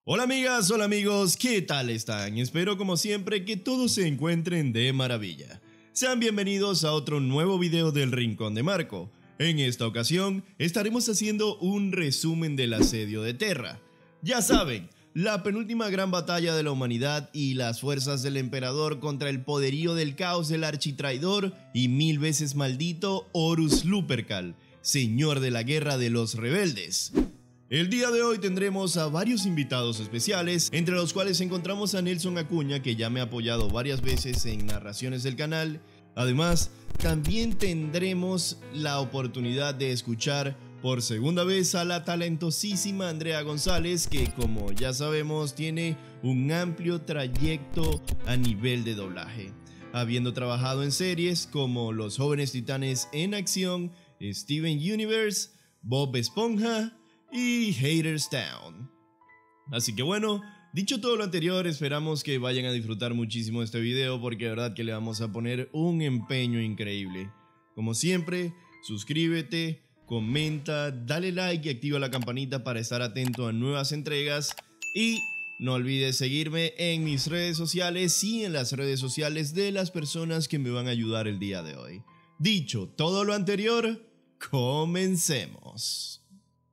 Hola amigas, hola amigos, ¿qué tal están? Espero como siempre que todos se encuentren de maravilla. Sean bienvenidos a otro nuevo video del Rincón de Marco. En esta ocasión estaremos haciendo un resumen del asedio de Terra. Ya saben, la penúltima gran batalla de la humanidad y las fuerzas del emperador contra el poderío del caos del architraidor y mil veces maldito Horus Lupercal, señor de la guerra de los rebeldes. El día de hoy tendremos a varios invitados especiales, entre los cuales encontramos a Nelson Acuña, que ya me ha apoyado varias veces en narraciones del canal. Además, también tendremos la oportunidad de escuchar por segunda vez a la talentosísima Andrea González, que como ya sabemos tiene un amplio trayecto a nivel de doblaje, habiendo trabajado en series como Los Jóvenes Titanes en Acción, Steven Universe, Bob Esponja y Hadestown. Así que bueno, dicho todo lo anterior, esperamos que vayan a disfrutar muchísimo este video porque de verdad que le vamos a poner un empeño increíble. Como siempre, suscríbete, comenta, dale like y activa la campanita para estar atento a nuevas entregas. Y no olvides seguirme en mis redes sociales y en las redes sociales de las personas que me van a ayudar el día de hoy. Dicho todo lo anterior, comencemos.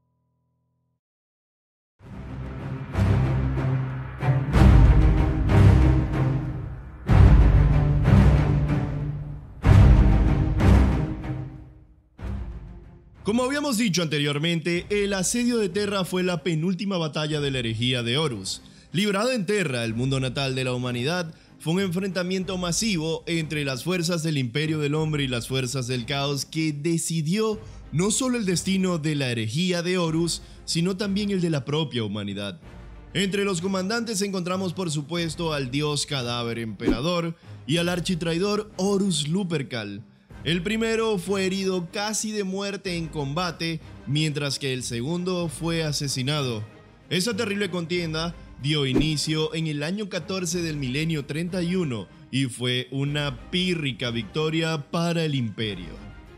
Como habíamos dicho anteriormente, el asedio de Terra fue la penúltima batalla de la herejía de Horus. Librada en Terra, el mundo natal de la humanidad, fue un enfrentamiento masivo entre las fuerzas del Imperio del Hombre y las fuerzas del Caos que decidió no solo el destino de la herejía de Horus, sino también el de la propia humanidad. Entre los comandantes encontramos por supuesto al dios cadáver emperador y al architraidor Horus Lupercal. El primero fue herido casi de muerte en combate, mientras que el segundo fue asesinado. Esa terrible contienda dio inicio en el año 14 del milenio 31 y fue una pírrica victoria para el imperio.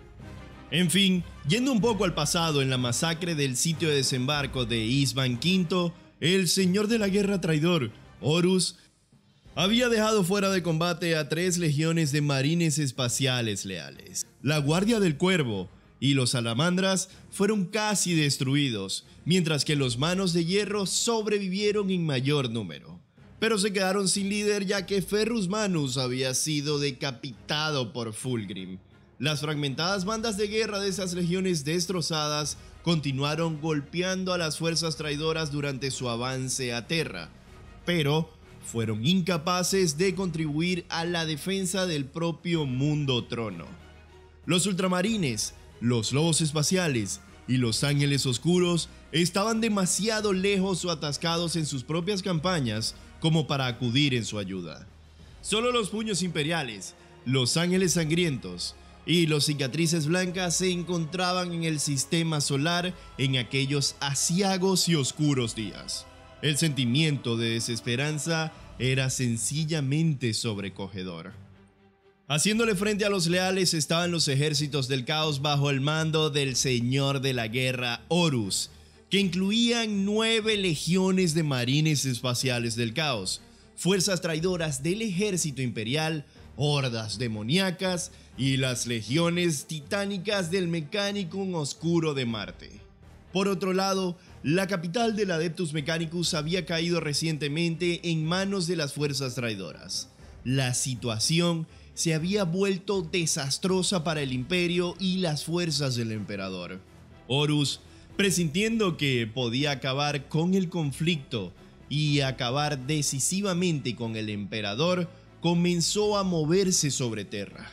En fin, yendo un poco al pasado, en la masacre del sitio de desembarco de Isban V, el señor de la guerra traidor, Horus, había dejado fuera de combate a 3 legiones de marines espaciales leales. La Guardia del Cuervo y los Salamandras fueron casi destruidos, mientras que los Manos de Hierro sobrevivieron en mayor número. Pero se quedaron sin líder ya que Ferrus Manus había sido decapitado por Fulgrim. Las fragmentadas bandas de guerra de esas legiones destrozadas continuaron golpeando a las fuerzas traidoras durante su avance a Terra, pero fueron incapaces de contribuir a la defensa del propio mundo trono. Los ultramarines, los lobos espaciales y los ángeles oscuros estaban demasiado lejos o atascados en sus propias campañas como para acudir en su ayuda. Solo los puños imperiales, los ángeles sangrientos y los cicatrices blancas se encontraban en el sistema solar en aquellos aciagos y oscuros días. El sentimiento de desesperanza era sencillamente sobrecogedor. Haciéndole frente a los leales estaban los ejércitos del caos bajo el mando del señor de la guerra Horus, que incluían 9 legiones de marines espaciales del caos, fuerzas traidoras del ejército imperial, hordas demoníacas y las legiones titánicas del Mechanicum Oscuro de Marte. Por otro lado, la capital del Adeptus Mechanicus había caído recientemente en manos de las fuerzas traidoras. La situación se había vuelto desastrosa para el imperio y las fuerzas del emperador. Horus, presintiendo que podía acabar con el conflicto y acabar decisivamente con el emperador, comenzó a moverse sobre Terra.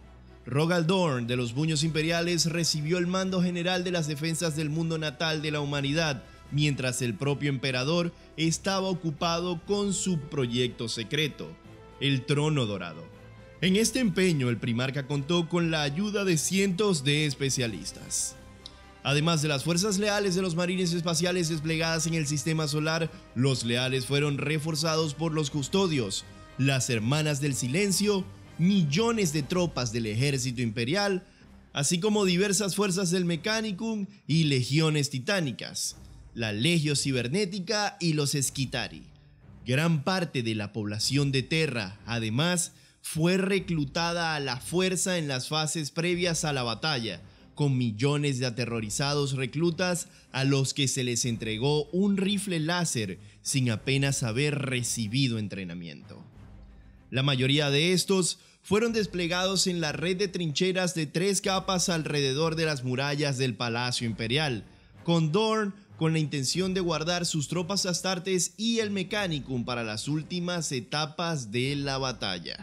Rogal Dorn de los Puños Imperiales recibió el mando general de las defensas del mundo natal de la humanidad, mientras el propio emperador estaba ocupado con su proyecto secreto, el Trono Dorado. En este empeño, el primarca contó con la ayuda de cientos de especialistas. Además de las fuerzas leales de los marines espaciales desplegadas en el sistema solar, los leales fueron reforzados por los custodios, las Hermanas del Silencio, millones de tropas del ejército imperial, así como diversas fuerzas del Mechanicum y legiones titánicas. la Legio Cibernética y los Skitarii. Gran parte de la población de Terra, además, fue reclutada a la fuerza en las fases previas a la batalla, con millones de aterrorizados reclutas a los que se les entregó un rifle láser sin apenas haber recibido entrenamiento. La mayoría de estos fueron desplegados en la red de trincheras de 3 capas alrededor de las murallas del Palacio Imperial, con Dorn con la intención de guardar sus tropas astartes y el Mechanicum para las últimas etapas de la batalla.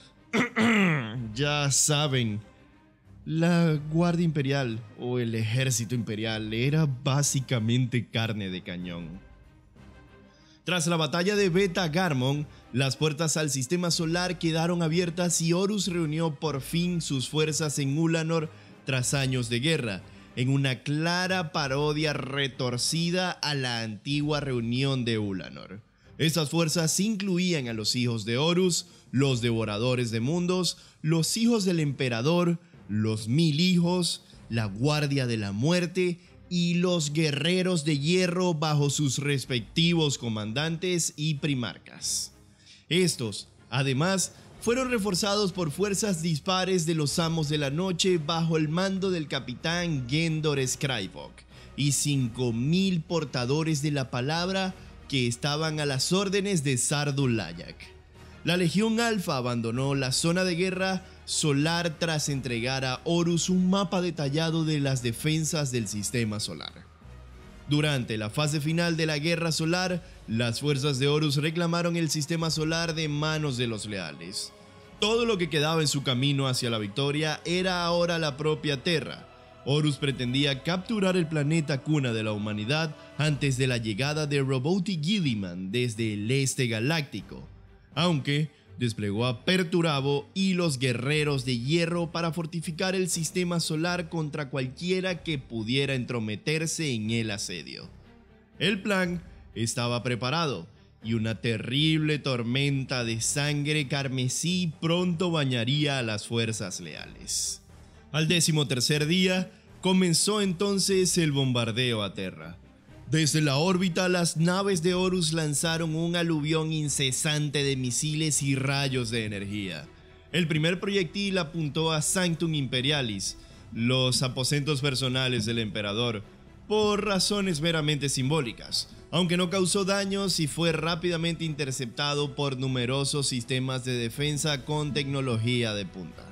Ya saben, la Guardia Imperial o el Ejército Imperial era básicamente carne de cañón. Tras la batalla de Beta Garmon, las puertas al sistema solar quedaron abiertas y Horus reunió por fin sus fuerzas en Ulanor tras años de guerra, en una clara parodia retorcida a la antigua reunión de Ulanor. Estas fuerzas incluían a los hijos de Horus, los devoradores de mundos, los hijos del emperador, los 1000 hijos, la guardia de la muerte y los guerreros de hierro bajo sus respectivos comandantes y primarcas. Estos, además, fueron reforzados por fuerzas dispares de los Amos de la Noche bajo el mando del capitán Gendor Scribok y 5000 portadores de la palabra que estaban a las órdenes de Sardul Layak. La Legión Alfa abandonó la zona de guerra solar tras entregar a Horus un mapa detallado de las defensas del sistema solar. Durante la fase final de la Guerra Solar, las fuerzas de Horus reclamaron el sistema solar de manos de los leales. Todo lo que quedaba en su camino hacia la victoria era ahora la propia Terra. Horus pretendía capturar el planeta cuna de la humanidad antes de la llegada de Roboti Guilliman desde el este galáctico, aunque desplegó a Perturabo y los guerreros de hierro para fortificar el sistema solar contra cualquiera que pudiera entrometerse en el asedio. El plan estaba preparado y una terrible tormenta de sangre carmesí pronto bañaría a las fuerzas leales. Al 13º día comenzó entonces el bombardeo a Terra. Desde la órbita, las naves de Horus lanzaron un aluvión incesante de misiles y rayos de energía. El primer proyectil apuntó a Sanctum Imperialis, los aposentos personales del emperador, por razones meramente simbólicas, aunque no causó daños y fue rápidamente interceptado por numerosos sistemas de defensa con tecnología de punta.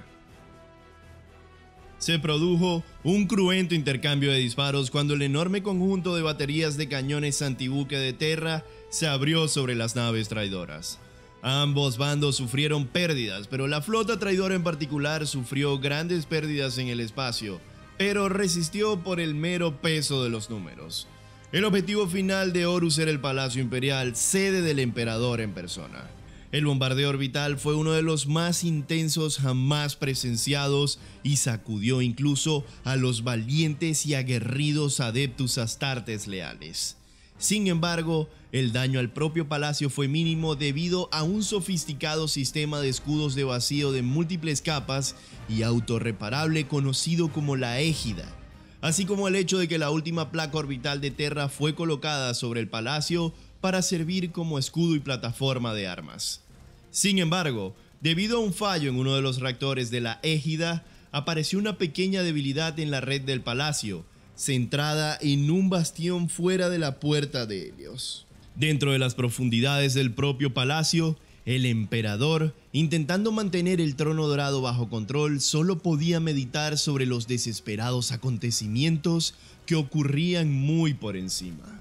Se produjo un cruento intercambio de disparos cuando el enorme conjunto de baterías de cañones antibuque de Terra se abrió sobre las naves traidoras. Ambos bandos sufrieron pérdidas, pero la flota traidora en particular sufrió grandes pérdidas en el espacio, pero resistió por el mero peso de los números. El objetivo final de Horus era el Palacio Imperial, sede del emperador en persona. El bombardeo orbital fue uno de los más intensos jamás presenciados y sacudió incluso a los valientes y aguerridos adeptus astartes leales. Sin embargo, el daño al propio palacio fue mínimo debido a un sofisticado sistema de escudos de vacío de múltiples capas y autorreparable conocido como la Égida, así como el hecho de que la última placa orbital de Terra fue colocada sobre el palacio para servir como escudo y plataforma de armas. Sin embargo, debido a un fallo en uno de los reactores de la Égida, apareció una pequeña debilidad en la red del palacio, centrada en un bastión fuera de la puerta de Helios. Dentro de las profundidades del propio palacio, el emperador, intentando mantener el trono dorado bajo control, solo podía meditar sobre los desesperados acontecimientos que ocurrían muy por encima.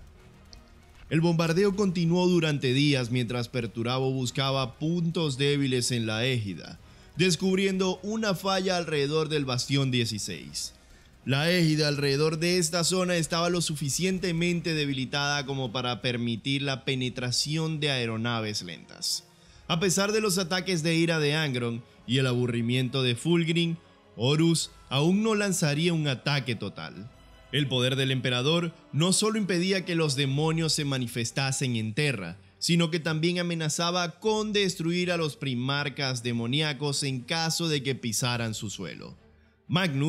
El bombardeo continuó durante días mientras Perturabo buscaba puntos débiles en la Égida, descubriendo una falla alrededor del Bastión 16. La Égida alrededor de esta zona estaba lo suficientemente debilitada como para permitir la penetración de aeronaves lentas. A pesar de los ataques de ira de Angron y el aburrimiento de Fulgrim, Horus aún no lanzaría un ataque total. El poder del emperador no solo impedía que los demonios se manifestasen en Terra, sino que también amenazaba con destruir a los primarcas demoníacos en caso de que pisaran su suelo. Magnus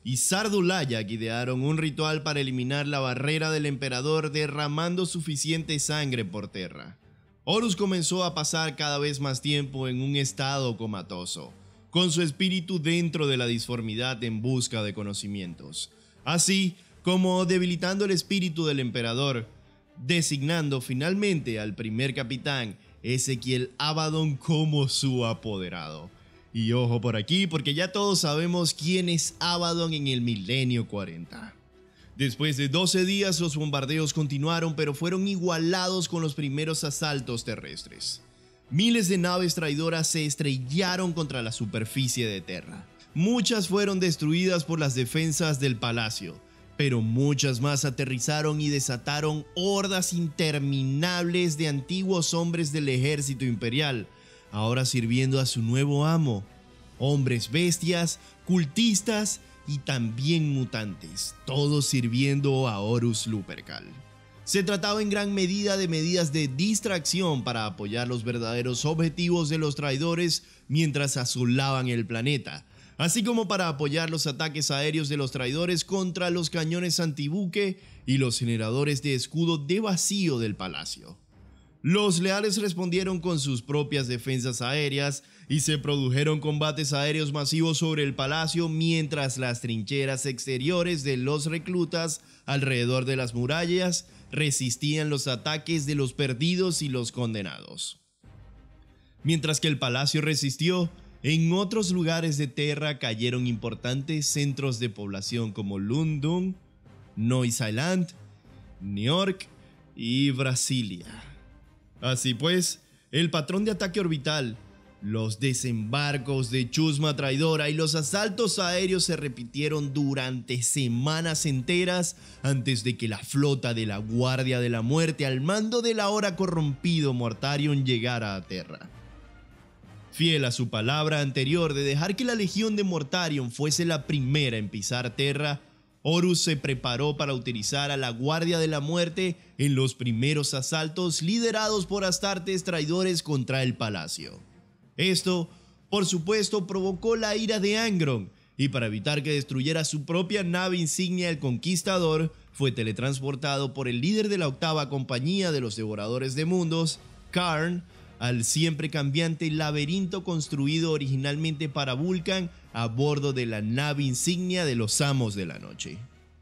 y Sardulayak idearon un ritual para eliminar la barrera del emperador derramando suficiente sangre por Terra. Horus comenzó a pasar cada vez más tiempo en un estado comatoso, con su espíritu dentro de la disformidad en busca de conocimientos, así como debilitando el espíritu del emperador, designando finalmente al primer capitán, Ezequiel Abaddon, como su apoderado. Y ojo por aquí, porque ya todos sabemos quién es Abaddon en el milenio 40. Después de 12 días los bombardeos continuaron, pero fueron igualados con los primeros asaltos terrestres. Miles de naves traidoras se estrellaron contra la superficie de Terra. Muchas fueron destruidas por las defensas del palacio, pero muchas más aterrizaron y desataron hordas interminables de antiguos hombres del ejército imperial, ahora sirviendo a su nuevo amo, hombres bestias, cultistas y también mutantes, todos sirviendo a Horus Lupercal. Se trataba en gran medida de medidas de distracción para apoyar los verdaderos objetivos de los traidores mientras asolaban el planeta, así como para apoyar los ataques aéreos de los traidores contra los cañones antibuque y los generadores de escudo de vacío del palacio. Los leales respondieron con sus propias defensas aéreas y se produjeron combates aéreos masivos sobre el palacio mientras las trincheras exteriores de los reclutas alrededor de las murallas resistían los ataques de los perdidos y los condenados. Mientras que el palacio resistió, en otros lugares de Terra cayeron importantes centros de población como Lundum, Nois Island, Niork y Brasilia. Así pues, el patrón de ataque orbital, los desembarcos de chusma traidora y los asaltos aéreos se repitieron durante semanas enteras antes de que la flota de la Guardia de la Muerte al mando del ahora corrompido Mortarion llegara a Terra. Fiel a su palabra anterior de dejar que la legión de Mortarion fuese la primera en pisar Terra, Horus se preparó para utilizar a la Guardia de la Muerte en los primeros asaltos liderados por astartes traidores contra el palacio. Esto, por supuesto, provocó la ira de Angron, y para evitar que destruyera su propia nave insignia el Conquistador, fue teletransportado por el líder de la octava compañía de los Devoradores de Mundos, Karn, al siempre cambiante laberinto construido originalmente para Vulcan a bordo de la nave insignia de los Amos de la Noche.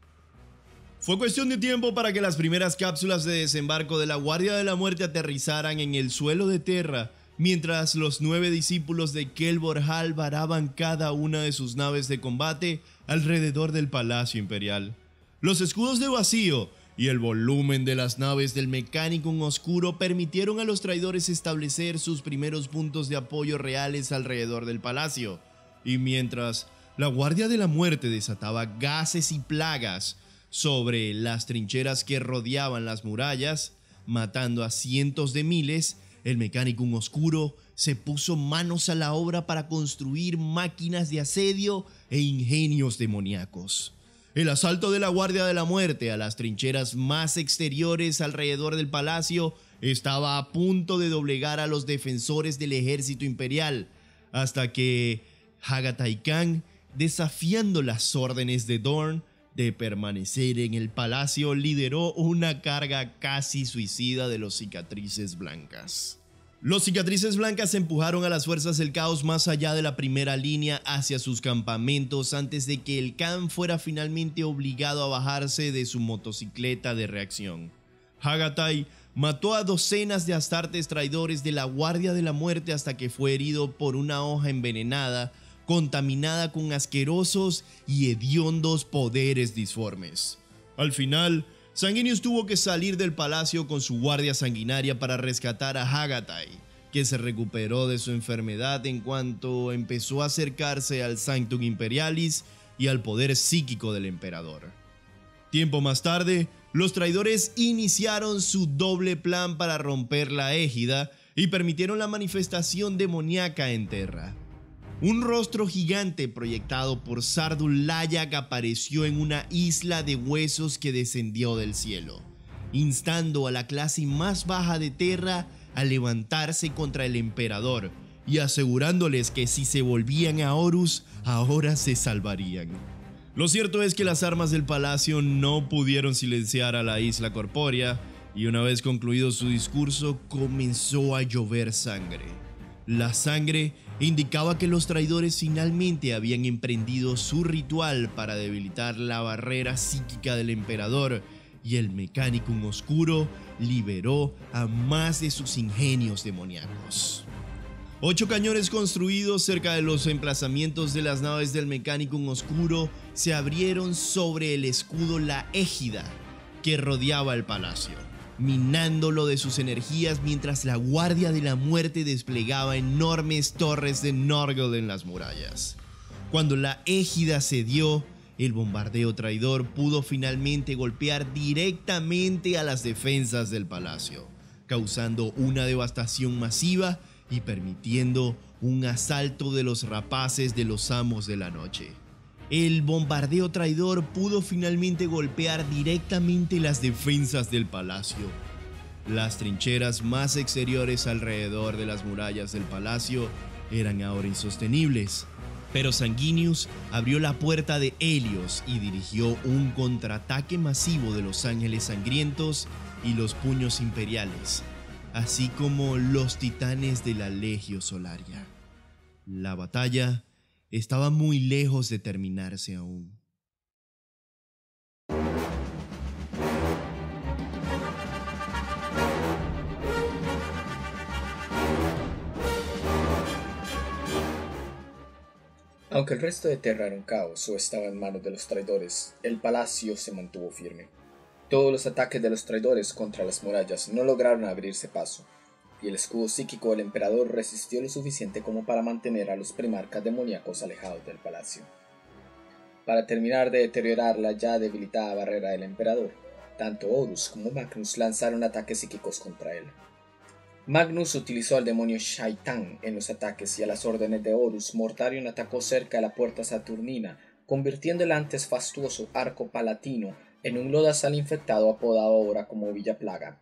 Fue cuestión de tiempo para que las primeras cápsulas de desembarco de la Guardia de la Muerte aterrizaran en el suelo de Terra, mientras los 9 discípulos de Kel-Borhal varaban cada una de sus naves de combate alrededor del Palacio Imperial. Los escudos de vacío y el volumen de las naves del Mechanicum Oscuro permitieron a los traidores establecer sus primeros puntos de apoyo reales alrededor del palacio, y mientras la Guardia de la Muerte desataba gases y plagas sobre las trincheras que rodeaban las murallas, matando a cientos de miles, el Mechanicum Oscuro se puso manos a la obra para construir máquinas de asedio e ingenios demoníacos. El asalto de la Guardia de la Muerte a las trincheras más exteriores alrededor del palacio estaba a punto de doblegar a los defensores del ejército imperial, hasta que Hagatai Khan, desafiando las órdenes de Dorn de permanecer en el palacio, lideró una carga casi suicida de los Cicatrices Blancas. Los Cicatrices Blancas empujaron a las fuerzas del caos más allá de la primera línea hacia sus campamentos antes de que el Khan fuera finalmente obligado a bajarse de su motocicleta de reacción. Hagatai mató a docenas de astartes traidores de la Guardia de la Muerte hasta que fue herido por una hoja envenenada, contaminada con asquerosos y hediondos poderes disformes. Al final, Sanguinius tuvo que salir del palacio con su guardia sanguinaria para rescatar a Hagatai, que se recuperó de su enfermedad en cuanto empezó a acercarse al Sanctum Imperialis y al poder psíquico del emperador. Tiempo más tarde, los traidores iniciaron su doble plan para romper la égida y permitieron la manifestación demoníaca en Terra. Un rostro gigante proyectado por Sardulayak apareció en una isla de huesos que descendió del cielo, instando a la clase más baja de Terra a levantarse contra el emperador y asegurándoles que si se volvían a Horus, ahora se salvarían. Lo cierto es que las armas del palacio no pudieron silenciar a la isla corpórea, y una vez concluido su discurso comenzó a llover sangre. La sangre indicaba que los traidores finalmente habían emprendido su ritual para debilitar la barrera psíquica del emperador, y el Mechanicum Oscuro liberó a más de sus ingenios demoníacos. 8 cañones construidos cerca de los emplazamientos de las naves del Mechanicum Oscuro se abrieron sobre el escudo La Égida que rodeaba el palacio, minándolo de sus energías mientras la Guardia de la Muerte desplegaba enormes torres de Nurgle en las murallas. Cuando la Égida cedió, el bombardeo traidor pudo finalmente golpear directamente a las defensas del palacio, causando una devastación masiva y permitiendo un asalto de los rapaces de los Amos de la Noche. El bombardeo traidor pudo finalmente golpear directamente las defensas del palacio. Las trincheras más exteriores alrededor de las murallas del palacio eran ahora insostenibles, pero Sanguinius abrió la puerta de Helios y dirigió un contraataque masivo de los Ángeles Sangrientos y los Puños Imperiales, así como los titanes de la Legio Solaria. La batalla estaba muy lejos de terminarse aún. Aunque el resto de Terra era un caos o estaba en manos de los traidores, el palacio se mantuvo firme. Todos los ataques de los traidores contra las murallas no lograron abrirse paso, y el escudo psíquico del emperador resistió lo suficiente como para mantener a los primarcas demoníacos alejados del palacio. Para terminar de deteriorar la ya debilitada barrera del emperador, tanto Horus como Magnus lanzaron ataques psíquicos contra él. Magnus utilizó al demonio Shaitan en los ataques y a las órdenes de Horus, Mortarion atacó cerca de la puerta saturnina, convirtiendo el antes fastuoso arco palatino en un lodazal infectado apodado ahora como Villa Plaga.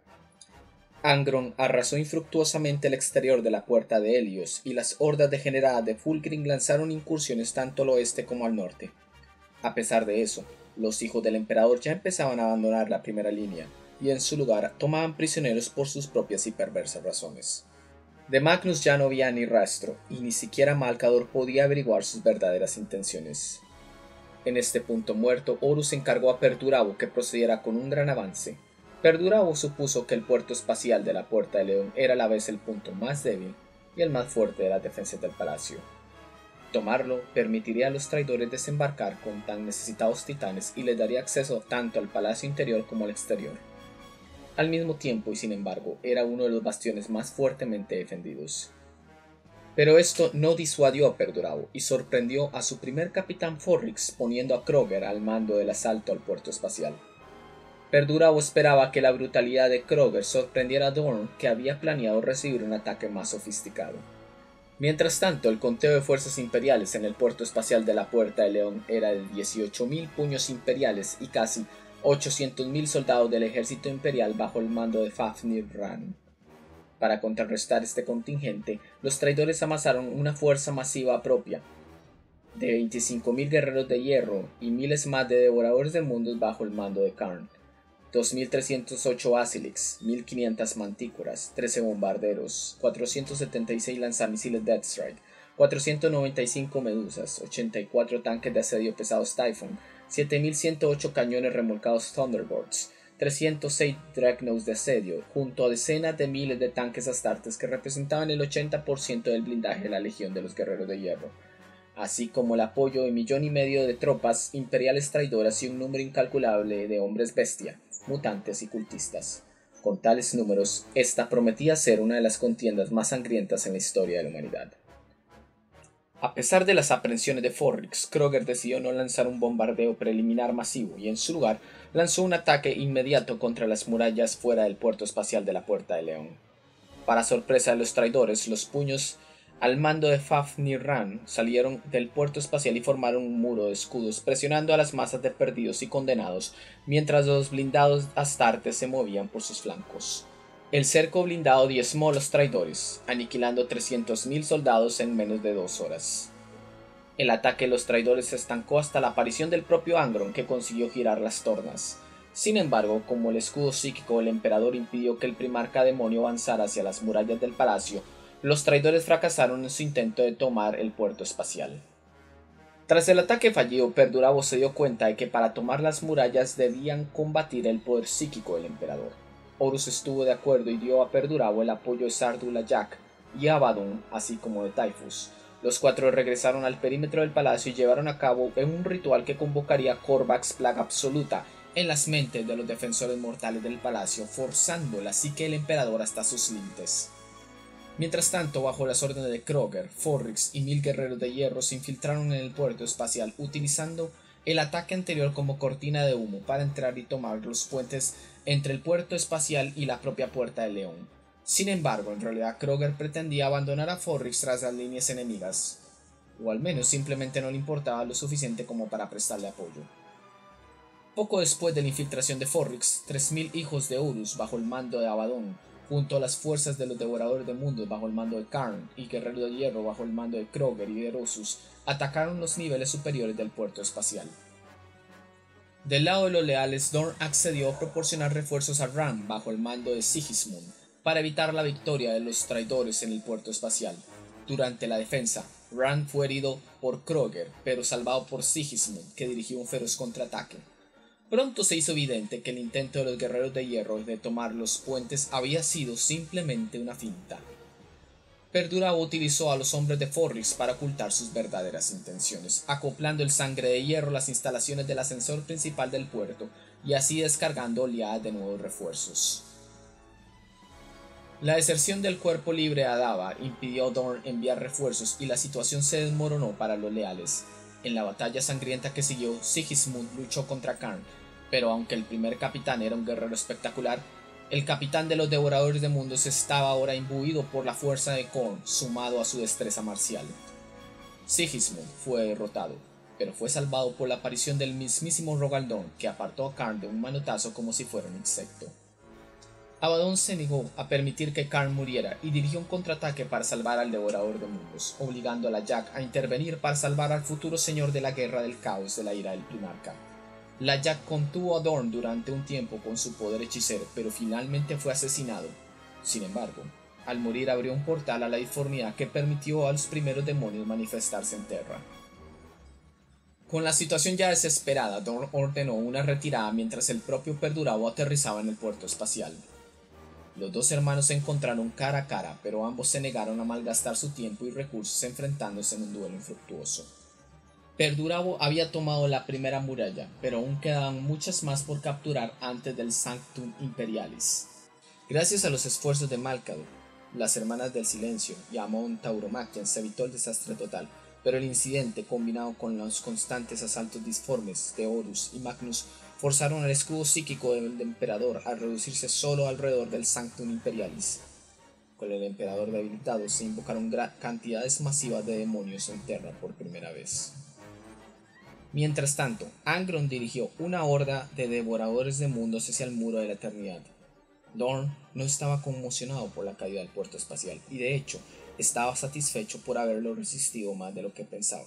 Angron arrasó infructuosamente el exterior de la puerta de Helios y las hordas degeneradas de Fulgrim lanzaron incursiones tanto al oeste como al norte. A pesar de eso, los hijos del emperador ya empezaban a abandonar la primera línea y en su lugar tomaban prisioneros por sus propias y perversas razones. De Magnus ya no había ni rastro y ni siquiera Malcador podía averiguar sus verdaderas intenciones. En este punto muerto, Horus encargó a Perdurabo que procediera con un gran avance. Perdurabo supuso que el puerto espacial de la Puerta de León era a la vez el punto más débil y el más fuerte de las defensas del palacio. Tomarlo permitiría a los traidores desembarcar con tan necesitados titanes y les daría acceso tanto al palacio interior como al exterior. Al mismo tiempo y sin embargo, era uno de los bastiones más fuertemente defendidos. Pero esto no disuadió a Perdurabo y sorprendió a su primer capitán Forrix poniendo a Kroger al mando del asalto al puerto espacial. Perdurabo esperaba que la brutalidad de Kroger sorprendiera a Dorn, que había planeado recibir un ataque más sofisticado. Mientras tanto, el conteo de fuerzas imperiales en el puerto espacial de la Puerta de León era de 18.000 puños imperiales y casi 800.000 soldados del ejército imperial bajo el mando de Fafnir Ran. Para contrarrestar este contingente, los traidores amasaron una fuerza masiva propia, de 25.000 guerreros de hierro y miles más de devoradores de mundos bajo el mando de Karn, 2.308 Asilix, 1.500 mantícoras, 13 bombarderos, 476 lanzamisiles Deathstrike, 495 medusas, 84 tanques de asedio pesados Typhon, 7.108 cañones remolcados Thunderbolts, 306 Dreadnoughts de asedio, junto a decenas de miles de tanques Astartes que representaban el 80% del blindaje de la Legión de los Guerreros de Hierro, así como el apoyo de 1,5 millones de tropas imperiales traidoras y un número incalculable de hombres bestia, mutantes y cultistas. Con tales números, esta prometía ser una de las contiendas más sangrientas en la historia de la humanidad. A pesar de las aprehensiones de Forrix, Kroger decidió no lanzar un bombardeo preliminar masivo y en su lugar lanzó un ataque inmediato contra las murallas fuera del puerto espacial de la Puerta de León. Para sorpresa de los traidores, los puños al mando de Fafnir Ran salieron del puerto espacial y formaron un muro de escudos presionando a las masas de perdidos y condenados mientras los blindados astartes se movían por sus flancos. El cerco blindado diezmó a los traidores, aniquilando 300.000 soldados en menos de 2 horas. El ataque de los traidores se estancó hasta la aparición del propio Angron, que consiguió girar las tornas. Sin embargo, como el escudo psíquico del emperador impidió que el primarca demonio avanzara hacia las murallas del palacio, los traidores fracasaron en su intento de tomar el puerto espacial. Tras el ataque fallido, Perdurabo se dio cuenta de que para tomar las murallas debían combatir el poder psíquico del emperador. Horus estuvo de acuerdo y dio a Perdurabo el apoyo de Sardula Jack y Abaddon, así como de Typhus. Los cuatro regresaron al perímetro del palacio y llevaron a cabo un ritual que convocaría Corvax Plaga Absoluta en las mentes de los defensores mortales del palacio, forzando la psique del emperador hasta sus límites. Mientras tanto, bajo las órdenes de Kroger, Forrix y 1000 guerreros de hierro se infiltraron en el puerto espacial utilizando el ataque anterior como cortina de humo para entrar y tomar los puentes entre el puerto espacial y la propia Puerta del León. Sin embargo, en realidad Kroger pretendía abandonar a Forrix tras las líneas enemigas, o al menos simplemente no le importaba lo suficiente como para prestarle apoyo. Poco después de la infiltración de Forrix, 3000 hijos de Horus bajo el mando de Abaddon, junto a las fuerzas de los Devoradores de Mundos bajo el mando de Karn y Guerrero de Hierro bajo el mando de Kroger y de Rosus, atacaron los niveles superiores del puerto espacial. Del lado de los leales, Dorn accedió a proporcionar refuerzos a Ram bajo el mando de Sigismund para evitar la victoria de los traidores en el puerto espacial. Durante la defensa, Ram fue herido por Kroger, pero salvado por Sigismund, que dirigió un feroz contraataque. Pronto se hizo evidente que el intento de los guerreros de hierro de tomar los puentes había sido simplemente una finta. Perdurabo utilizó a los hombres de Forrix para ocultar sus verdaderas intenciones, acoplando el sangre de hierro a las instalaciones del ascensor principal del puerto y así descargando oleadas de nuevos refuerzos. La deserción del cuerpo libre a Adava impidió a Dorn enviar refuerzos y la situación se desmoronó para los leales. En la batalla sangrienta que siguió, Sigismund luchó contra Karn, pero aunque el primer capitán era un guerrero espectacular, el capitán de los Devoradores de Mundos estaba ahora imbuido por la fuerza de Khorne, sumado a su destreza marcial. Sigismund fue derrotado, pero fue salvado por la aparición del mismísimo Rogal Dorn, que apartó a Karn de un manotazo como si fuera un insecto. Abaddon se negó a permitir que Karn muriera y dirigió un contraataque para salvar al Devorador de Mundos, obligando a la Jack a intervenir para salvar al futuro señor de la guerra del caos de la ira del primarca. La Jack contuvo a Dorn durante un tiempo con su poder hechicero, pero finalmente fue asesinado. Sin embargo, al morir abrió un portal a la disformidad que permitió a los primeros demonios manifestarse en Terra. Con la situación ya desesperada, Dorn ordenó una retirada mientras el propio Perdurabo aterrizaba en el puerto espacial. Los dos hermanos se encontraron cara a cara, pero ambos se negaron a malgastar su tiempo y recursos enfrentándose en un duelo infructuoso. Perdurabo había tomado la primera muralla, pero aún quedaban muchas más por capturar antes del Sanctum Imperialis. Gracias a los esfuerzos de Malcador, las Hermanas del Silencio y Amon Tauromachian se evitó el desastre total, pero el incidente, combinado con los constantes asaltos disformes de Horus y Magnus, forzaron al escudo psíquico del emperador a reducirse solo alrededor del Sanctum Imperialis. Con el emperador debilitado, se invocaron cantidades masivas de demonios en Terra por primera vez. Mientras tanto, Angron dirigió una horda de devoradores de mundos hacia el muro de la eternidad. Dorn no estaba conmocionado por la caída del puerto espacial y de hecho estaba satisfecho por haberlo resistido más de lo que pensaba.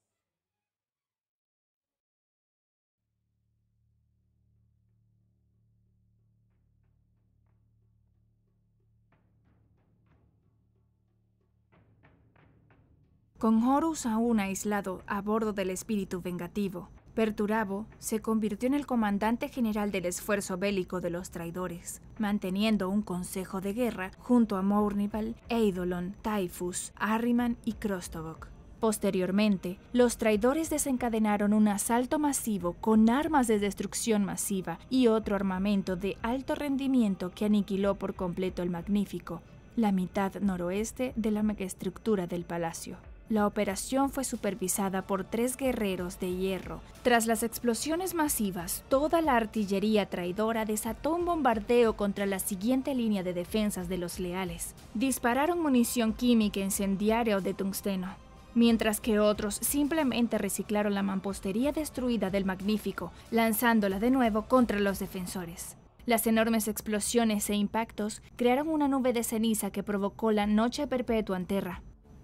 Con Horus aún aislado a bordo del espíritu vengativo, Perdurabo se convirtió en el comandante general del esfuerzo bélico de los traidores, manteniendo un consejo de guerra junto a Mournival, Eidolon, Typhus, Ahriman y Krostovok. Posteriormente, los traidores desencadenaron un asalto masivo con armas de destrucción masiva y otro armamento de alto rendimiento que aniquiló por completo el Magnífico, la mitad noroeste de la megaestructura del palacio. La operación fue supervisada por 3 guerreros de hierro. Tras las explosiones masivas, toda la artillería traidora desató un bombardeo contra la siguiente línea de defensas de los leales. Dispararon munición química incendiaria o de tungsteno, mientras que otros simplemente reciclaron la mampostería destruida del Magnífico, lanzándola de nuevo contra los defensores. Las enormes explosiones e impactos crearon una nube de ceniza que provocó la noche perpetua en Terra.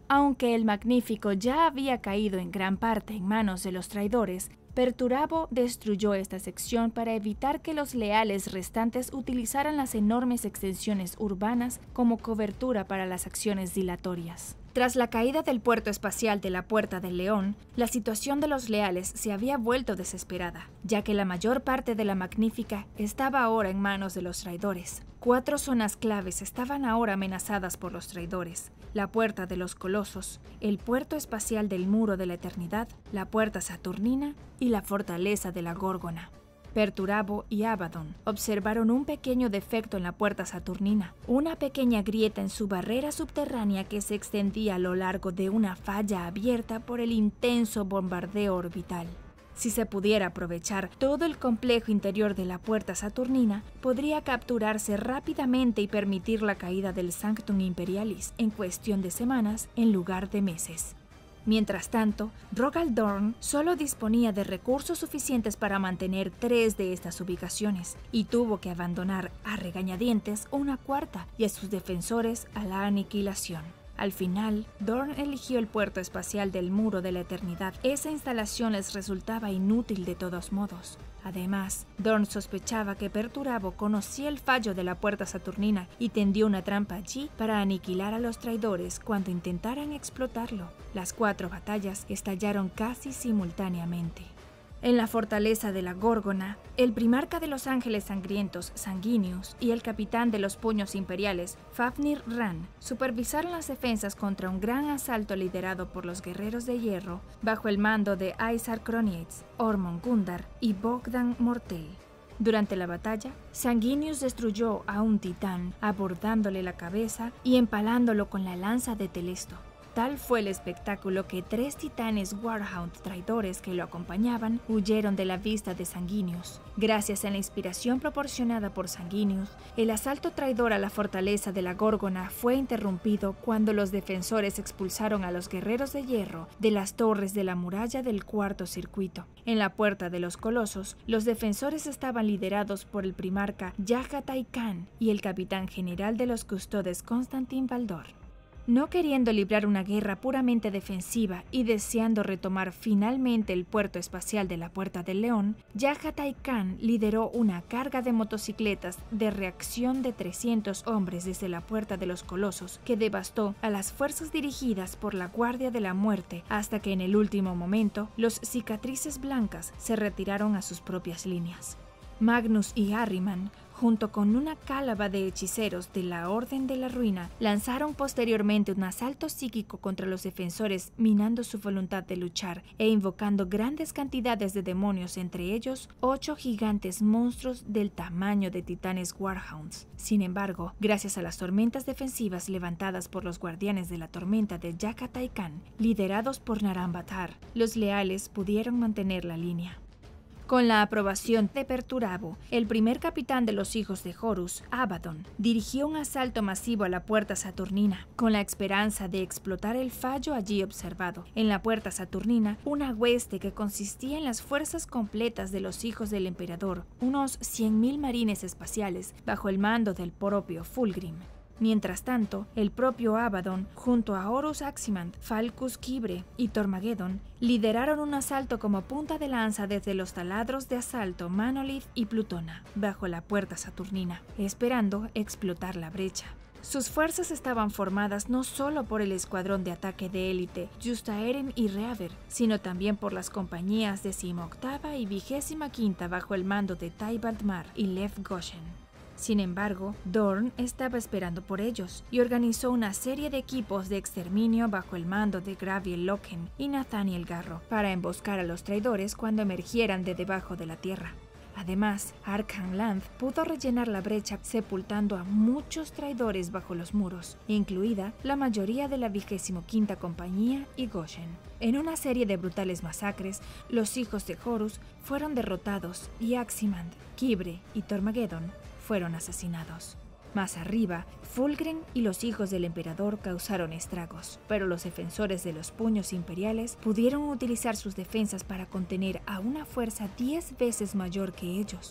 Aunque el Magnífico ya había caído en gran parte en manos de los traidores, Perturabo destruyó esta sección para evitar que los leales restantes utilizaran las enormes extensiones urbanas como cobertura para las acciones dilatorias. Tras la caída del puerto espacial de la Puerta del León, la situación de los leales se había vuelto desesperada, ya que la mayor parte de la Magnífica estaba ahora en manos de los traidores. 4 zonas claves estaban ahora amenazadas por los traidores: la Puerta de los Colosos, el puerto espacial del Muro de la Eternidad, la Puerta Saturnina y la Fortaleza de la Górgona. Perturabo y Abaddon observaron un pequeño defecto en la Puerta Saturnina, una pequeña grieta en su barrera subterránea que se extendía a lo largo de una falla abierta por el intenso bombardeo orbital. Si se pudiera aprovechar todo el complejo interior de la Puerta Saturnina, podría capturarse rápidamente y permitir la caída del Sanctum Imperialis en cuestión de semanas en lugar de meses. Mientras tanto, Rogal Dorn solo disponía de recursos suficientes para mantener 3 de estas ubicaciones y tuvo que abandonar a regañadientes una cuarta y a sus defensores a la aniquilación. Al final, Dorn eligió el puerto espacial del Muro de la Eternidad. Esa instalación les resultaba inútil de todos modos. Además, Dorn sospechaba que Perturabo conocía el fallo de la Puerta Saturnina y tendió una trampa allí para aniquilar a los traidores cuando intentaran explotarlo. Las 4 batallas estallaron casi simultáneamente. En la fortaleza de la Górgona, el primarca de los Ángeles Sangrientos, Sanguinius, y el capitán de los Puños Imperiales, Fafnir Ran, supervisaron las defensas contra un gran asalto liderado por los Guerreros de Hierro, bajo el mando de Aesar Croniates, Ormond Gundar y Bogdan Mortel. Durante la batalla, Sanguinius destruyó a un titán, abordándole la cabeza y empalándolo con la lanza de Telesto. Tal fue el espectáculo que 3 titanes Warhound traidores que lo acompañaban huyeron de la vista de Sanguinius. Gracias a la inspiración proporcionada por Sanguinius, el asalto traidor a la fortaleza de la Górgona fue interrumpido cuando los defensores expulsaron a los Guerreros de Hierro de las torres de la muralla del Cuarto Circuito. En la Puerta de los Colosos, los defensores estaban liderados por el primarca Yagatai Khan y el capitán general de los Custodes Constantin Baldor. No queriendo librar una guerra puramente defensiva y deseando retomar finalmente el puerto espacial de la Puerta del León, Yagatai Khan lideró una carga de motocicletas de reacción de 300 hombres desde la Puerta de los Colosos, que devastó a las fuerzas dirigidas por la Guardia de la Muerte hasta que en el último momento los Cicatrices Blancas se retiraron a sus propias líneas. Magnus y Ahriman, junto con una cálaba de hechiceros de la Orden de la Ruina, lanzaron posteriormente un asalto psíquico contra los defensores, minando su voluntad de luchar e invocando grandes cantidades de demonios, entre ellos 8 gigantes monstruos del tamaño de titanes Warhounds. Sin embargo, gracias a las tormentas defensivas levantadas por los guardianes de la tormenta de Yagatai Khan, liderados por Narambatar, los leales pudieron mantener la línea. Con la aprobación de Perturabo, el primer capitán de los hijos de Horus, Abaddon, dirigió un asalto masivo a la Puerta Saturnina, con la esperanza de explotar el fallo allí observado. En la Puerta Saturnina, una hueste que consistía en las fuerzas completas de los hijos del emperador, unos 100.000 marines espaciales, bajo el mando del propio Fulgrim. Mientras tanto, el propio Abaddon, junto a Horus Aximand, Falcus Quibre y Tormageddon, lideraron un asalto como punta de lanza desde los taladros de asalto Manolith y Plutona, bajo la Puerta Saturnina, esperando explotar la brecha. Sus fuerzas estaban formadas no solo por el escuadrón de ataque de élite Justaeren y Reaver, sino también por las compañías 18ª y 25ª bajo el mando de Tybalt Mar y Lev Goshen. Sin embargo, Dorn estaba esperando por ellos y organizó una serie de equipos de exterminio bajo el mando de Graviel Loken y Nathaniel Garro para emboscar a los traidores cuando emergieran de debajo de la tierra. Además, Arkham Land pudo rellenar la brecha sepultando a muchos traidores bajo los muros, incluida la mayoría de la 25ª compañía y Goshen. En una serie de brutales masacres, los hijos de Horus fueron derrotados y Aximand, Quibre y Tormageddon fueron asesinados. Más arriba, Fulgrim y los hijos del emperador causaron estragos, pero los defensores de los puños imperiales pudieron utilizar sus defensas para contener a una fuerza 10 veces mayor que ellos.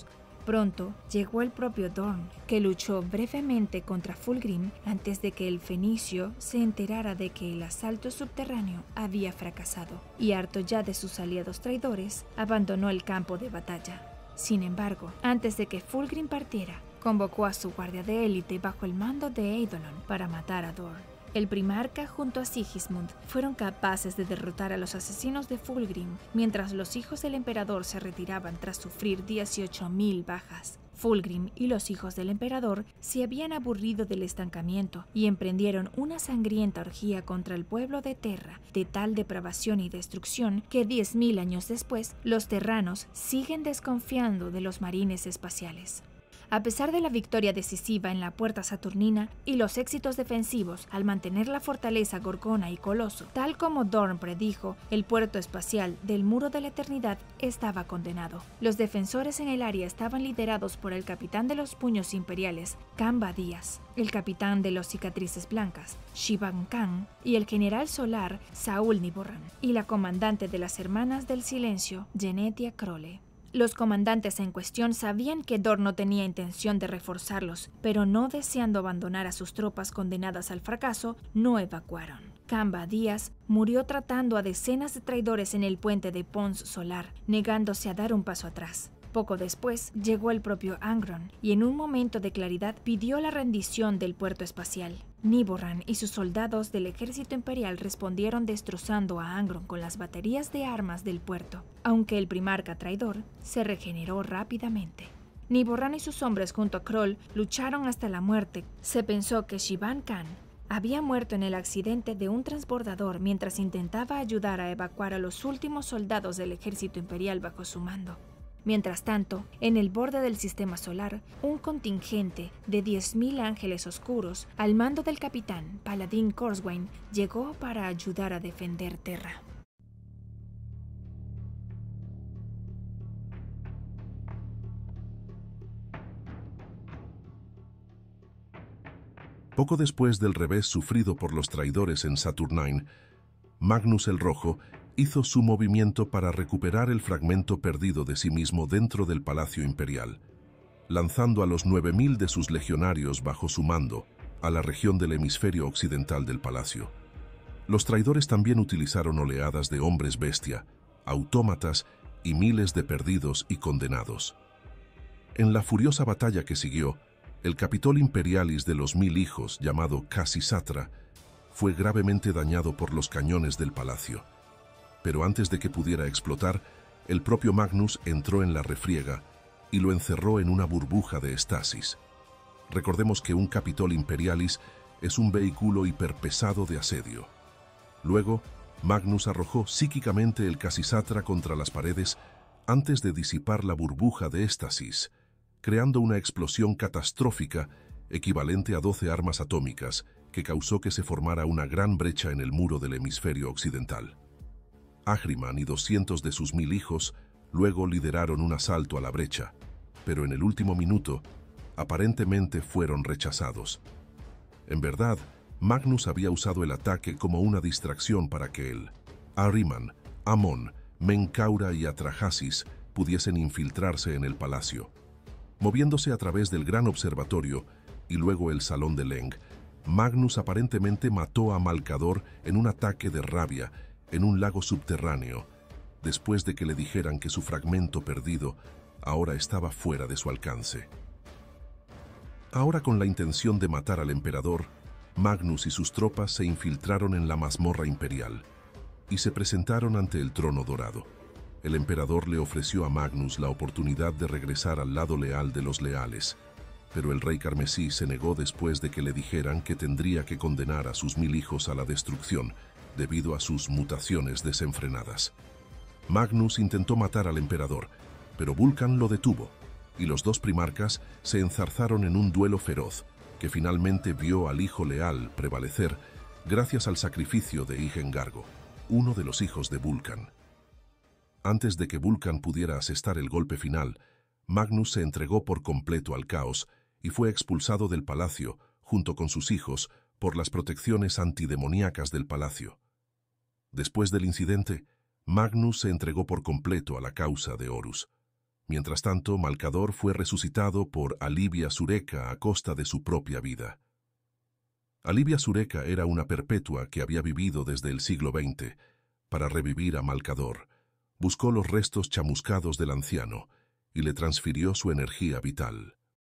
Pronto llegó el propio Dorn, que luchó brevemente contra Fulgrim antes de que el fenicio se enterara de que el asalto subterráneo había fracasado, y harto ya de sus aliados traidores, abandonó el campo de batalla. Sin embargo, antes de que Fulgrim partiera, convocó a su guardia de élite bajo el mando de Eidolon para matar a Dorn. El primarca junto a Sigismund fueron capaces de derrotar a los asesinos de Fulgrim, mientras los hijos del emperador se retiraban tras sufrir 18.000 bajas. Fulgrim y los hijos del emperador se habían aburrido del estancamiento y emprendieron una sangrienta orgía contra el pueblo de Terra, de tal depravación y destrucción que 10.000 años después los terranos siguen desconfiando de los marines espaciales. A pesar de la victoria decisiva en la Puerta Saturnina y los éxitos defensivos al mantener la fortaleza Gorgona y Coloso, tal como Dorn predijo, el puerto espacial del Muro de la Eternidad estaba condenado. Los defensores en el área estaban liderados por el capitán de los puños imperiales, Kamba Díaz, el capitán de los cicatrices blancas, Shivan Khan, y el general solar, Saúl Niborran, y la comandante de las Hermanas del Silencio, Genetia Crowley. Los comandantes en cuestión sabían que Dorn no tenía intención de reforzarlos, pero no deseando abandonar a sus tropas condenadas al fracaso, no evacuaron. Kamba Díaz murió tratando a decenas de traidores en el puente de Pons Solar, negándose a dar un paso atrás. Poco después llegó el propio Angron y en un momento de claridad pidió la rendición del puerto espacial. Niborran y sus soldados del ejército imperial respondieron destrozando a Angron con las baterías de armas del puerto, aunque el primarca traidor se regeneró rápidamente. Niborran y sus hombres junto a Kroll lucharon hasta la muerte. Se pensó que Shivan Khan había muerto en el accidente de un transbordador mientras intentaba ayudar a evacuar a los últimos soldados del ejército imperial bajo su mando. Mientras tanto, en el borde del sistema solar, un contingente de 10.000 ángeles oscuros, al mando del capitán Paladin Corswain, llegó para ayudar a defender Terra. Poco después del revés sufrido por los traidores en Saturnine, Magnus el Rojo hizo su movimiento para recuperar el fragmento perdido de sí mismo dentro del Palacio Imperial, lanzando a los 9.000 de sus legionarios bajo su mando a la región del hemisferio occidental del palacio. Los traidores también utilizaron oleadas de hombres bestia, autómatas y miles de perdidos y condenados. En la furiosa batalla que siguió, el Capitol Imperialis de los 1000 hijos, llamado Khasisatra, fue gravemente dañado por los cañones del palacio. Pero antes de que pudiera explotar, el propio Magnus entró en la refriega y lo encerró en una burbuja de estasis. Recordemos que un Capitol Imperialis es un vehículo hiperpesado de asedio. Luego, Magnus arrojó psíquicamente el Khasisatra contra las paredes antes de disipar la burbuja de éstasis, creando una explosión catastrófica equivalente a 12 armas atómicas que causó que se formara una gran brecha en el muro del hemisferio occidental. Ahriman y 200 de sus 1000 hijos luego lideraron un asalto a la brecha, pero en el último minuto, aparentemente fueron rechazados. En verdad, Magnus había usado el ataque como una distracción para que él, Ahriman, Amon, Menkaura y Atrahasis pudiesen infiltrarse en el palacio. Moviéndose a través del gran observatorio y luego el salón de Leng, Magnus aparentemente mató a Malcador en un ataque de rabia en un lago subterráneo, después de que le dijeran que su fragmento perdido ahora estaba fuera de su alcance. Ahora, con la intención de matar al emperador, Magnus y sus tropas se infiltraron en la mazmorra imperial y se presentaron ante el trono dorado. El emperador le ofreció a Magnus la oportunidad de regresar al lado leal de los leales, pero el rey carmesí se negó después de que le dijeran que tendría que condenar a sus 1000 hijos a la destrucción debido a sus mutaciones desenfrenadas. Magnus intentó matar al emperador, pero Vulcan lo detuvo, y los dos primarcas se enzarzaron en un duelo feroz, que finalmente vio al hijo leal prevalecer gracias al sacrificio de Igengargo, uno de los hijos de Vulcan. Antes de que Vulcan pudiera asestar el golpe final, Magnus se entregó por completo al caos y fue expulsado del palacio, junto con sus hijos, por las protecciones antidemoníacas del palacio. Después del incidente, Magnus se entregó por completo a la causa de Horus. Mientras tanto, Malcador fue resucitado por Alivia Sureca a costa de su propia vida. Alivia Sureca era una perpetua que había vivido desde el siglo XX. Para revivir a Malcador, buscó los restos chamuscados del anciano y le transfirió su energía vital.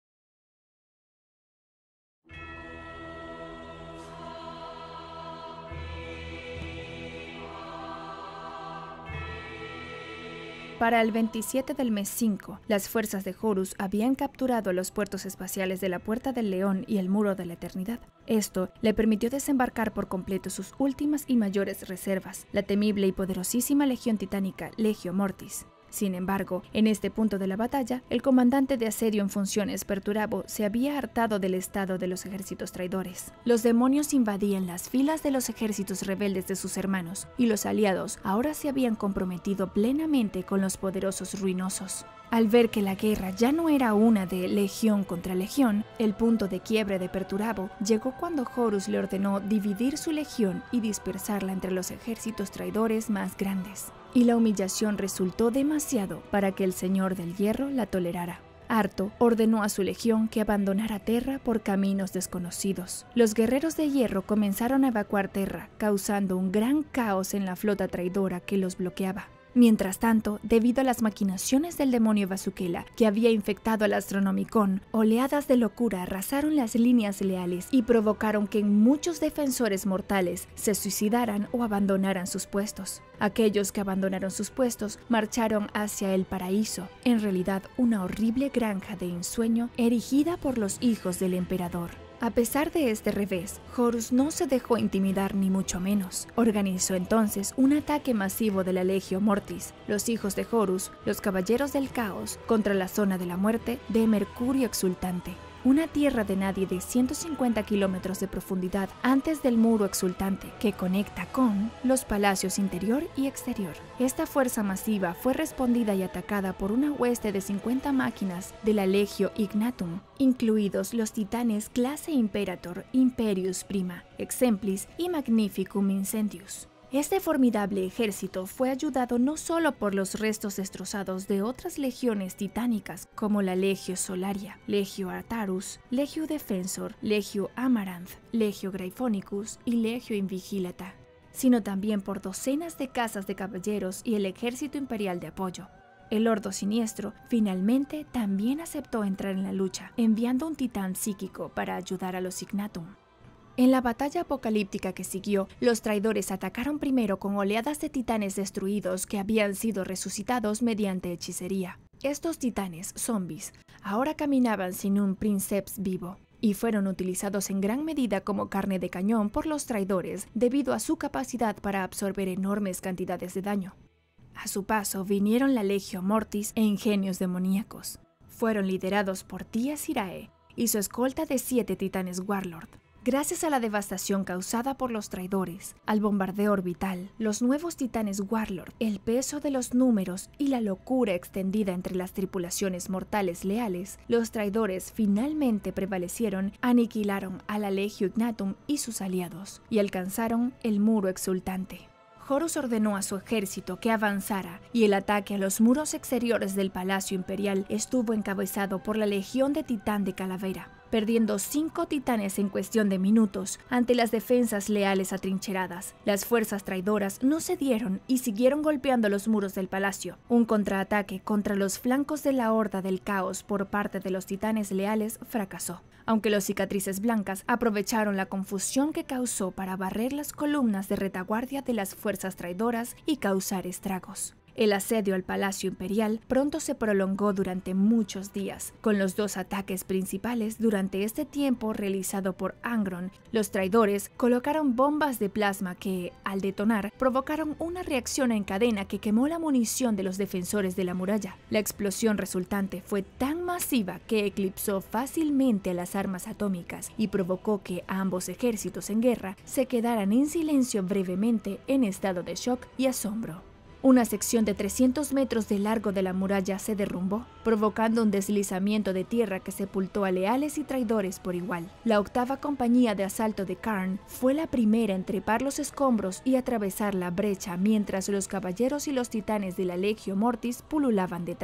Para el 27 del mes 5, las fuerzas de Horus habían capturado los puertos espaciales de la Puerta del León y el Muro de la Eternidad. Esto le permitió desembarcar por completo sus últimas y mayores reservas, la temible y poderosísima legión titánica Legio Mortis. Sin embargo, en este punto de la batalla, el comandante de asedio en funciones, Perturabo, se había hartado del estado de los ejércitos traidores. Los demonios invadían las filas de los ejércitos rebeldes de sus hermanos, y los aliados ahora se habían comprometido plenamente con los poderosos ruinosos. Al ver que la guerra ya no era una de legión contra legión, el punto de quiebre de Perturabo llegó cuando Horus le ordenó dividir su legión y dispersarla entre los ejércitos traidores más grandes. Y la humillación resultó demasiado para que el Señor del Hierro la tolerara. Harto, ordenó a su legión que abandonara Terra por caminos desconocidos. Los guerreros de hierro comenzaron a evacuar Terra, causando un gran caos en la flota traidora que los bloqueaba. Mientras tanto, debido a las maquinaciones del demonio Basukela, que había infectado al Astronomicon, oleadas de locura arrasaron las líneas leales y provocaron que muchos defensores mortales se suicidaran o abandonaran sus puestos. Aquellos que abandonaron sus puestos marcharon hacia el paraíso, en realidad una horrible granja de ensueño erigida por los hijos del emperador. A pesar de este revés, Horus no se dejó intimidar ni mucho menos. Organizó entonces un ataque masivo de la Legio Mortis, los hijos de Horus, los caballeros del caos, contra la zona de la muerte de Mercurio Exultante, una tierra de nadie de 150 kilómetros de profundidad antes del muro exultante que conecta con los palacios interior y exterior. Esta fuerza masiva fue respondida y atacada por una hueste de 50 máquinas de la Legio Ignatum, incluidos los titanes clase Imperator, Imperius Prima, Exemplis y Magnificum Incendius. Este formidable ejército fue ayudado no solo por los restos destrozados de otras legiones titánicas como la Legio Solaria, Legio Artarus, Legio Defensor, Legio Amaranth, Legio Gryphonicus y Legio Invigilata, sino también por docenas de casas de caballeros y el ejército imperial de apoyo. El Ordo Siniestro finalmente también aceptó entrar en la lucha, enviando un titán psíquico para ayudar a los Ignatum. En la batalla apocalíptica que siguió, los traidores atacaron primero con oleadas de titanes destruidos que habían sido resucitados mediante hechicería. Estos titanes, zombies, ahora caminaban sin un princeps vivo y fueron utilizados en gran medida como carne de cañón por los traidores debido a su capacidad para absorber enormes cantidades de daño. A su paso vinieron la Legio Mortis e ingenios demoníacos. Fueron liderados por Tia Sirae y su escolta de 7 titanes Warlord. Gracias a la devastación causada por los traidores, al bombardeo orbital, los nuevos titanes Warlord, el peso de los números y la locura extendida entre las tripulaciones mortales leales, los traidores finalmente prevalecieron, aniquilaron a la Legio Ignatum y sus aliados, y alcanzaron el Muro Exultante. Horus ordenó a su ejército que avanzara, y el ataque a los muros exteriores del Palacio Imperial estuvo encabezado por la Legión de Titán de Calavera, perdiendo 5 titanes en cuestión de minutos ante las defensas leales atrincheradas. Las fuerzas traidoras no cedieron y siguieron golpeando los muros del palacio. Un contraataque contra los flancos de la Horda del Caos por parte de los titanes leales fracasó, aunque los cicatrices blancas aprovecharon la confusión que causó para barrer las columnas de retaguardia de las fuerzas traidoras y causar estragos. El asedio al Palacio Imperial pronto se prolongó durante muchos días, con los 2 ataques principales durante este tiempo realizado por Angron. Los traidores colocaron bombas de plasma que, al detonar, provocaron una reacción en cadena que quemó la munición de los defensores de la muralla. La explosión resultante fue tan masiva que eclipsó fácilmente a las armas atómicas y provocó que ambos ejércitos en guerra se quedaran en silencio brevemente en estado de shock y asombro. Una sección de 300 metros de largo de la muralla se derrumbó, provocando un deslizamiento de tierra que sepultó a leales y traidores por igual. La 8ª compañía de asalto de Karn fue la primera en trepar los escombros y atravesar la brecha mientras los caballeros y los titanes de la Legio Mortis pululaban detrás.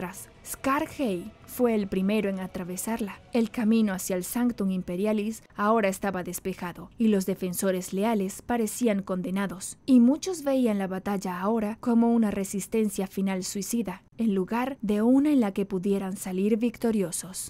Skarhei fue el primero en atravesarla. El camino hacia el Sanctum Imperialis ahora estaba despejado y los defensores leales parecían condenados, y muchos veían la batalla ahora como una resistencia final suicida, en lugar de una en la que pudieran salir victoriosos.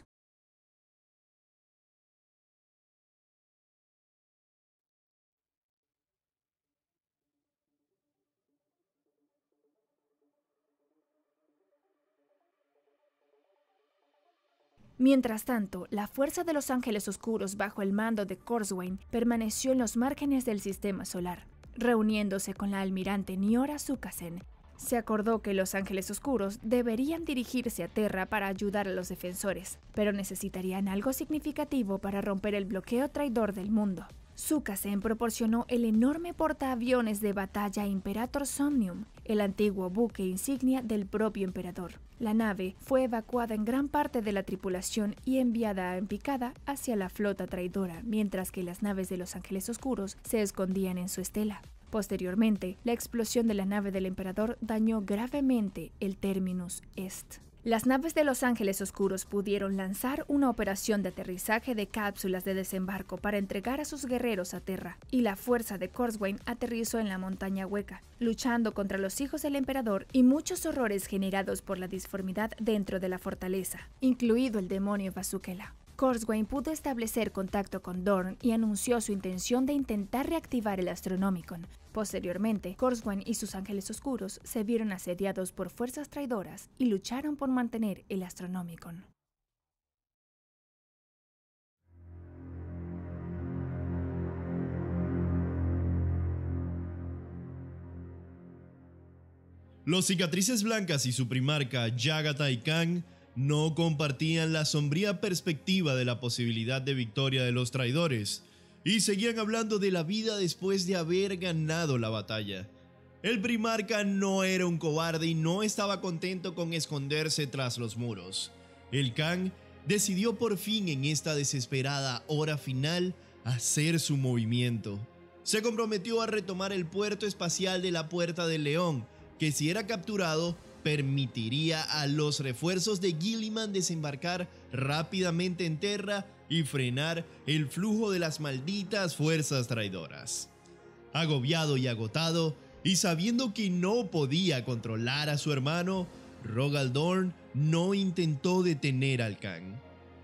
Mientras tanto, la fuerza de los Ángeles Oscuros bajo el mando de Corswain permaneció en los márgenes del sistema solar. Reuniéndose con la almirante Niora Sukasen, se acordó que los Ángeles Oscuros deberían dirigirse a Terra para ayudar a los defensores, pero necesitarían algo significativo para romper el bloqueo traidor del mundo. Sukasen proporcionó el enorme portaaviones de batalla Imperator Somnium, el antiguo buque insignia del propio emperador. La nave fue evacuada en gran parte de la tripulación y enviada en picada hacia la flota traidora, mientras que las naves de los Ángeles Oscuros se escondían en su estela. Posteriormente, la explosión de la nave del emperador dañó gravemente el Terminus Est. Las naves de los Ángeles Oscuros pudieron lanzar una operación de aterrizaje de cápsulas de desembarco para entregar a sus guerreros a Terra, y la fuerza de Corswain aterrizó en la montaña hueca, luchando contra los hijos del emperador y muchos horrores generados por la disformidad dentro de la fortaleza, incluido el demonio Basukela. Corswain pudo establecer contacto con Dorn y anunció su intención de intentar reactivar el Astronomicon. Posteriormente, Corswain y sus Ángeles Oscuros se vieron asediados por fuerzas traidoras y lucharon por mantener el Astronomicon. Los Cicatrices Blancas y su primarca Yagatai Khan no compartían la sombría perspectiva de la posibilidad de victoria de los traidores, y seguían hablando de la vida después de haber ganado la batalla. El primarca no era un cobarde y no estaba contento con esconderse tras los muros. El Khan decidió por fin en esta desesperada hora final hacer su movimiento. Se comprometió a retomar el puerto espacial de la Puerta del León, que si era capturado, permitiría a los refuerzos de Guilliman desembarcar rápidamente en Terra y frenar el flujo de las malditas fuerzas traidoras. Agobiado y agotado, y sabiendo que no podía controlar a su hermano, Rogal Dorn no intentó detener al Khan.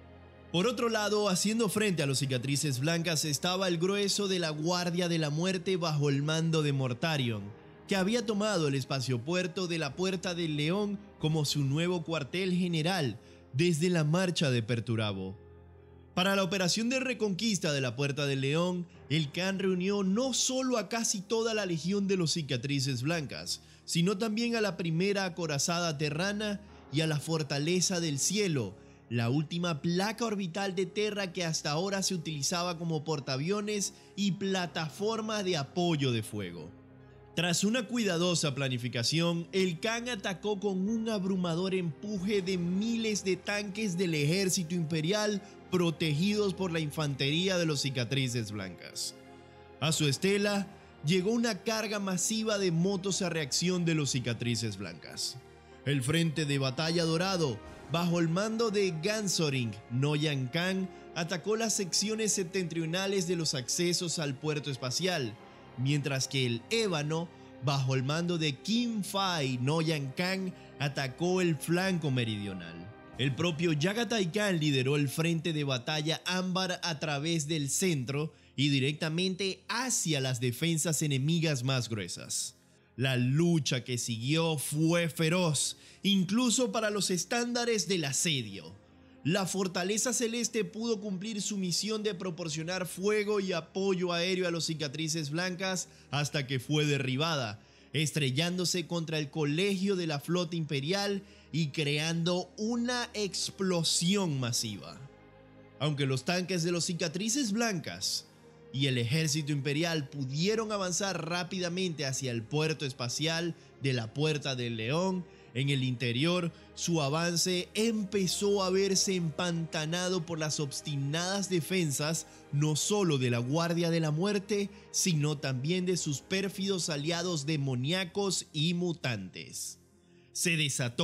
Por otro lado, haciendo frente a los Cicatrices Blancas estaba el grueso de la Guardia de la Muerte bajo el mando de Mortarion, que había tomado el espaciopuerto de la Puerta del León como su nuevo cuartel general desde la marcha de Perturabo. Para la operación de reconquista de la Puerta del León, el Khan reunió no solo a casi toda la legión de los Cicatrices Blancas, sino también a la primera acorazada terrana y a la Fortaleza del Cielo, la última placa orbital de Terra que hasta ahora se utilizaba como portaaviones y plataforma de apoyo de fuego. Tras una cuidadosa planificación, el Khan atacó con un abrumador empuje de miles de tanques del ejército imperial protegidos por la infantería de los Cicatrices Blancas. A su estela llegó una carga masiva de motos a reacción de los Cicatrices Blancas. El frente de batalla dorado, bajo el mando de Gansoring Noyan Khan, atacó las secciones septentrionales de los accesos al puerto espacial, mientras que el Ébano, bajo el mando de Kim Fai Noyan Khan, atacó el flanco meridional. El propio Yagatai Khan lideró el frente de batalla ámbar a través del centro y directamente hacia las defensas enemigas más gruesas. La lucha que siguió fue feroz, incluso para los estándares del asedio. La Fortaleza Celeste pudo cumplir su misión de proporcionar fuego y apoyo aéreo a los Cicatrices Blancas hasta que fue derribada, estrellándose contra el colegio de la flota imperial y creando una explosión masiva. Aunque los tanques de los Cicatrices Blancas y el ejército imperial pudieron avanzar rápidamente hacia el puerto espacial de la Puerta del León, en el interior, su avance empezó a verse empantanado por las obstinadas defensas no solo de la Guardia de la Muerte, sino también de sus pérfidos aliados demoníacos y mutantes. Se desató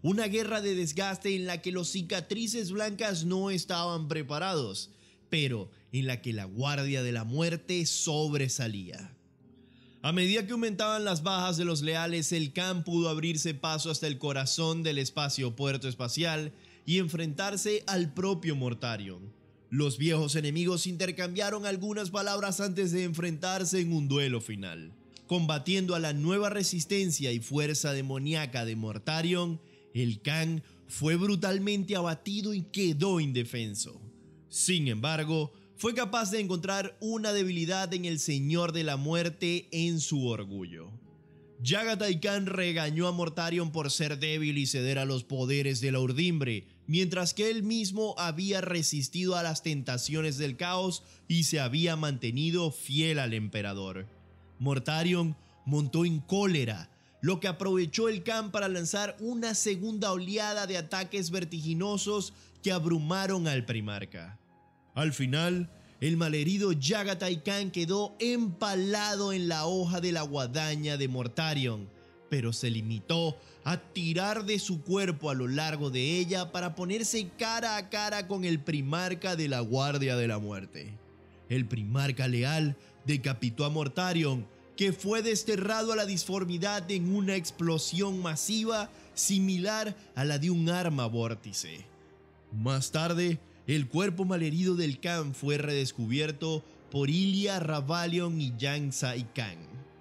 Una guerra de desgaste en la que los cicatrices blancas no estaban preparados, pero en la que la Guardia de la Muerte sobresalía. A medida que aumentaban las bajas de los leales, el Khan pudo abrirse paso hasta el corazón del espacio-puerto espacial y enfrentarse al propio Mortarion. Los viejos enemigos intercambiaron algunas palabras antes de enfrentarse en un duelo final. Combatiendo a la nueva resistencia y fuerza demoníaca de Mortarion, el Khan fue brutalmente abatido y quedó indefenso. Sin embargo, fue capaz de encontrar una debilidad en el Señor de la Muerte en su orgullo. Jaghatai Khan regañó a Mortarion por ser débil y ceder a los poderes de la urdimbre, mientras que él mismo había resistido a las tentaciones del caos y se había mantenido fiel al emperador. Mortarion montó en cólera, lo que aprovechó el Khan para lanzar una segunda oleada de ataques vertiginosos que abrumaron al primarca. Al final, el malherido Jaghatai Khan quedó empalado en la hoja de la guadaña de Mortarion, pero se limitó a tirar de su cuerpo a lo largo de ella para ponerse cara a cara con el primarca de la Guardia de la Muerte. El primarca leal decapitó a Mortarion, que fue desterrado a la disformidad en una explosión masiva similar a la de un arma vórtice. Más tarde, el cuerpo malherido del Khan fue redescubierto por Ilia Ravalion y Yang Sai Khan.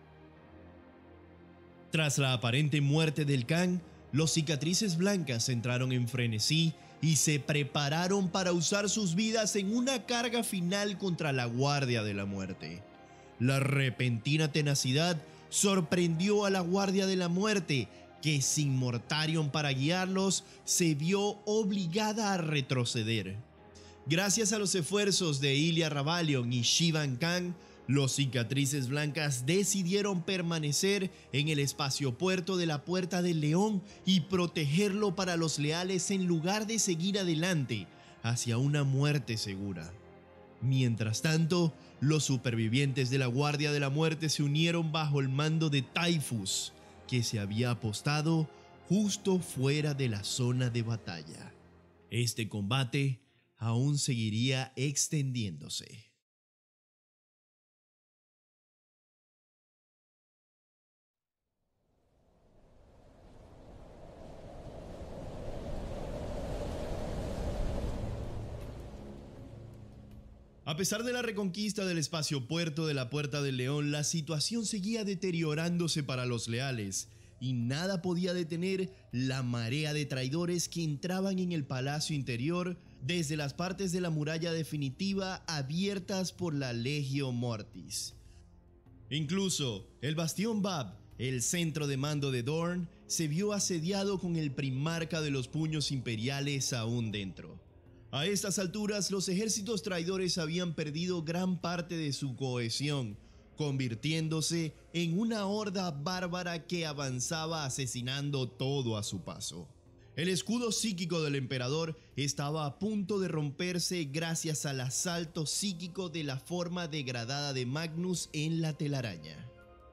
Tras la aparente muerte del Khan, los cicatrices blancas entraron en frenesí y se prepararon para usar sus vidas en una carga final contra la Guardia de la Muerte. La repentina tenacidad sorprendió a la Guardia de la Muerte, que sin Mortarion para guiarlos, se vio obligada a retroceder. Gracias a los esfuerzos de Ilia Ravalion y Shivan Khan, los cicatrices blancas decidieron permanecer en el espaciopuerto de la Puerta del León y protegerlo para los leales en lugar de seguir adelante hacia una muerte segura. Mientras tanto, los supervivientes de la Guardia de la Muerte se unieron bajo el mando de Typhus, que se había apostado justo fuera de la zona de batalla. Este combate aún seguiría extendiéndose. A pesar de la reconquista del espaciopuerto de la Puerta del León, la situación seguía deteriorándose para los leales, y nada podía detener la marea de traidores que entraban en el palacio interior desde las partes de la muralla definitiva abiertas por la Legio Mortis. Incluso el Bastión Bab, el centro de mando de Dorne, se vio asediado con el primarca de los puños imperiales aún dentro. A estas alturas, los ejércitos traidores habían perdido gran parte de su cohesión, convirtiéndose en una horda bárbara que avanzaba asesinando todo a su paso. El escudo psíquico del emperador estaba a punto de romperse gracias al asalto psíquico de la forma degradada de Magnus en la telaraña.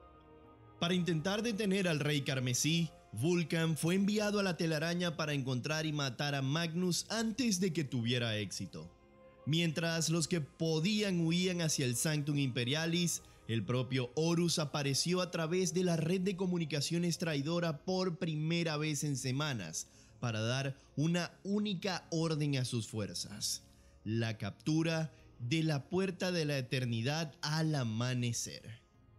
Para intentar detener al rey carmesí, Vulcan fue enviado a la telaraña para encontrar y matar a Magnus antes de que tuviera éxito. Mientras los que podían huían hacia el Sanctum Imperialis, el propio Horus apareció a través de la red de comunicaciones traidora por primera vez en semanas para dar una única orden a sus fuerzas: la captura de la Puerta de la Eternidad al amanecer.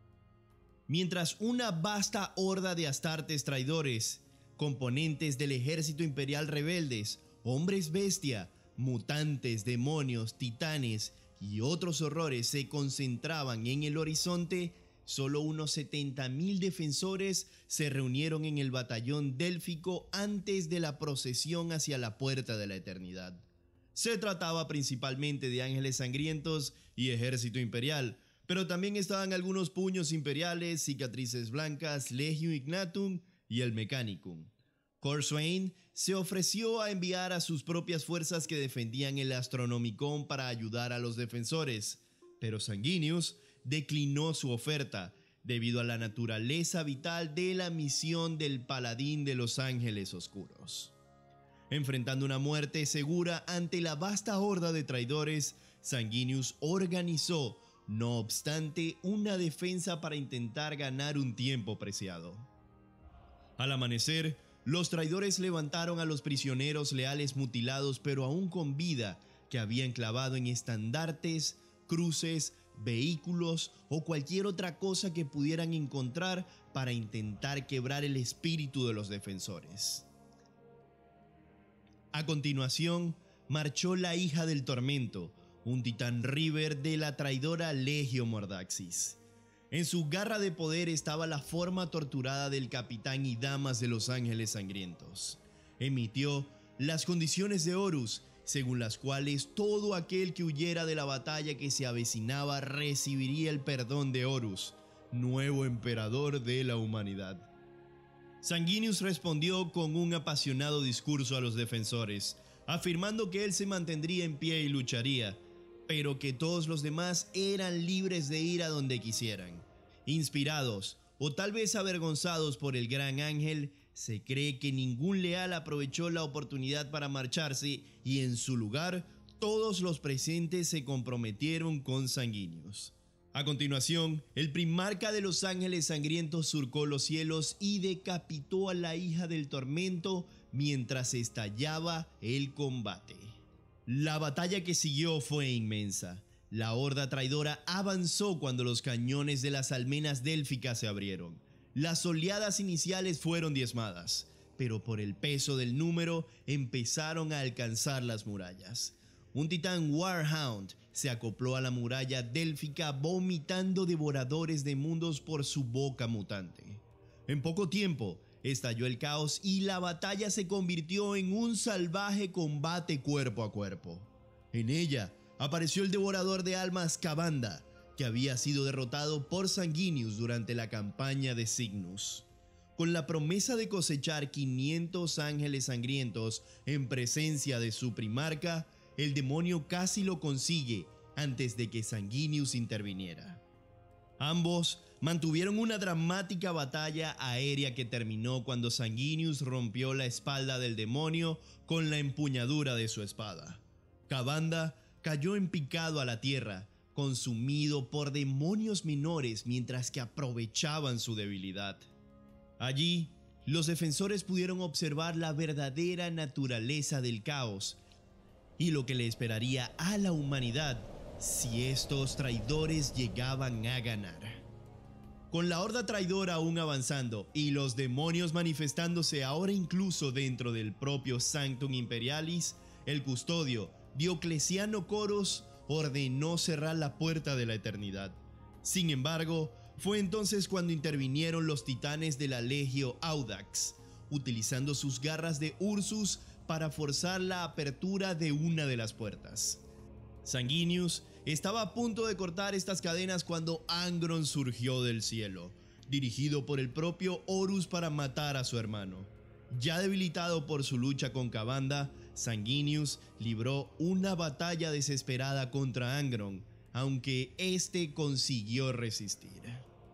Mientras una vasta horda de astartes traidores, componentes del ejército imperial rebeldes, hombres bestia, mutantes, demonios, titanes y otros horrores se concentraban en el horizonte, solo unos 70,000 defensores se reunieron en el batallón délfico antes de la procesión hacia la Puerta de la Eternidad. Se trataba principalmente de ángeles sangrientos y ejército imperial, pero también estaban algunos puños imperiales, cicatrices blancas, Legio Ignatum y el Mechanicum. Khor Swain se ofreció a enviar a sus propias fuerzas que defendían el Astronomicon para ayudar a los defensores, pero Sanguinius declinó su oferta, debido a la naturaleza vital de la misión del paladín de los ángeles oscuros. Enfrentando una muerte segura ante la vasta horda de traidores, Sanguinius organizó, no obstante, una defensa para intentar ganar un tiempo preciado. Al amanecer, los traidores levantaron a los prisioneros leales mutilados pero aún con vida, que habían clavado en estandartes, cruces, vehículos o cualquier otra cosa que pudieran encontrar para intentar quebrar el espíritu de los defensores. A continuación, marchó la hija del tormento, un titán River de la traidora Legio Mordaxis. En su garra de poder estaba la forma torturada del capitán y damas de los ángeles sangrientos. Emitió las condiciones de Horus, según las cuales todo aquel que huyera de la batalla que se avecinaba recibiría el perdón de Horus, nuevo emperador de la humanidad. Sanguinius respondió con un apasionado discurso a los defensores, afirmando que él se mantendría en pie y lucharía, pero que todos los demás eran libres de ir a donde quisieran. Inspirados o tal vez avergonzados por el gran ángel, se cree que ningún leal aprovechó la oportunidad para marcharse y en su lugar todos los presentes se comprometieron con Sanguinius. A continuación, el primarca de los ángeles sangrientos surcó los cielos y decapitó a la hija del tormento mientras estallaba el combate. La batalla que siguió fue inmensa. La horda traidora avanzó cuando los cañones de las almenas délficas se abrieron. Las oleadas iniciales fueron diezmadas, pero por el peso del número empezaron a alcanzar las murallas. Un titán Warhound se acopló a la muralla délfica vomitando devoradores de mundos por su boca mutante. En poco tiempo estalló el caos y la batalla se convirtió en un salvaje combate cuerpo a cuerpo. En ella apareció el devorador de almas Kavanda, que había sido derrotado por Sanguinius durante la campaña de Cygnus. Con la promesa de cosechar 500 ángeles sangrientos en presencia de su primarca, el demonio casi lo consigue antes de que Sanguinius interviniera. Ambos mantuvieron una dramática batalla aérea que terminó cuando Sanguinius rompió la espalda del demonio con la empuñadura de su espada. Kavanda cayó en picado a la tierra, consumido por demonios menores mientras que aprovechaban su debilidad. Allí, los defensores pudieron observar la verdadera naturaleza del caos y lo que le esperaría a la humanidad si estos traidores llegaban a ganar. Con la horda traidora aún avanzando y los demonios manifestándose ahora incluso dentro del propio Sanctum Imperialis, el custodio Diocleciano Coros ordenó cerrar la puerta de la eternidad. Sin embargo, fue entonces cuando intervinieron los titanes de la Legio Audax, utilizando sus garras de Ursus para forzar la apertura de una de las puertas. Sanguinius estaba a punto de cortar estas cadenas cuando Angron surgió del cielo, dirigido por el propio Horus para matar a su hermano. Ya debilitado por su lucha con Kavanda, Sanguinius libró una batalla desesperada contra Angron, aunque este consiguió resistir.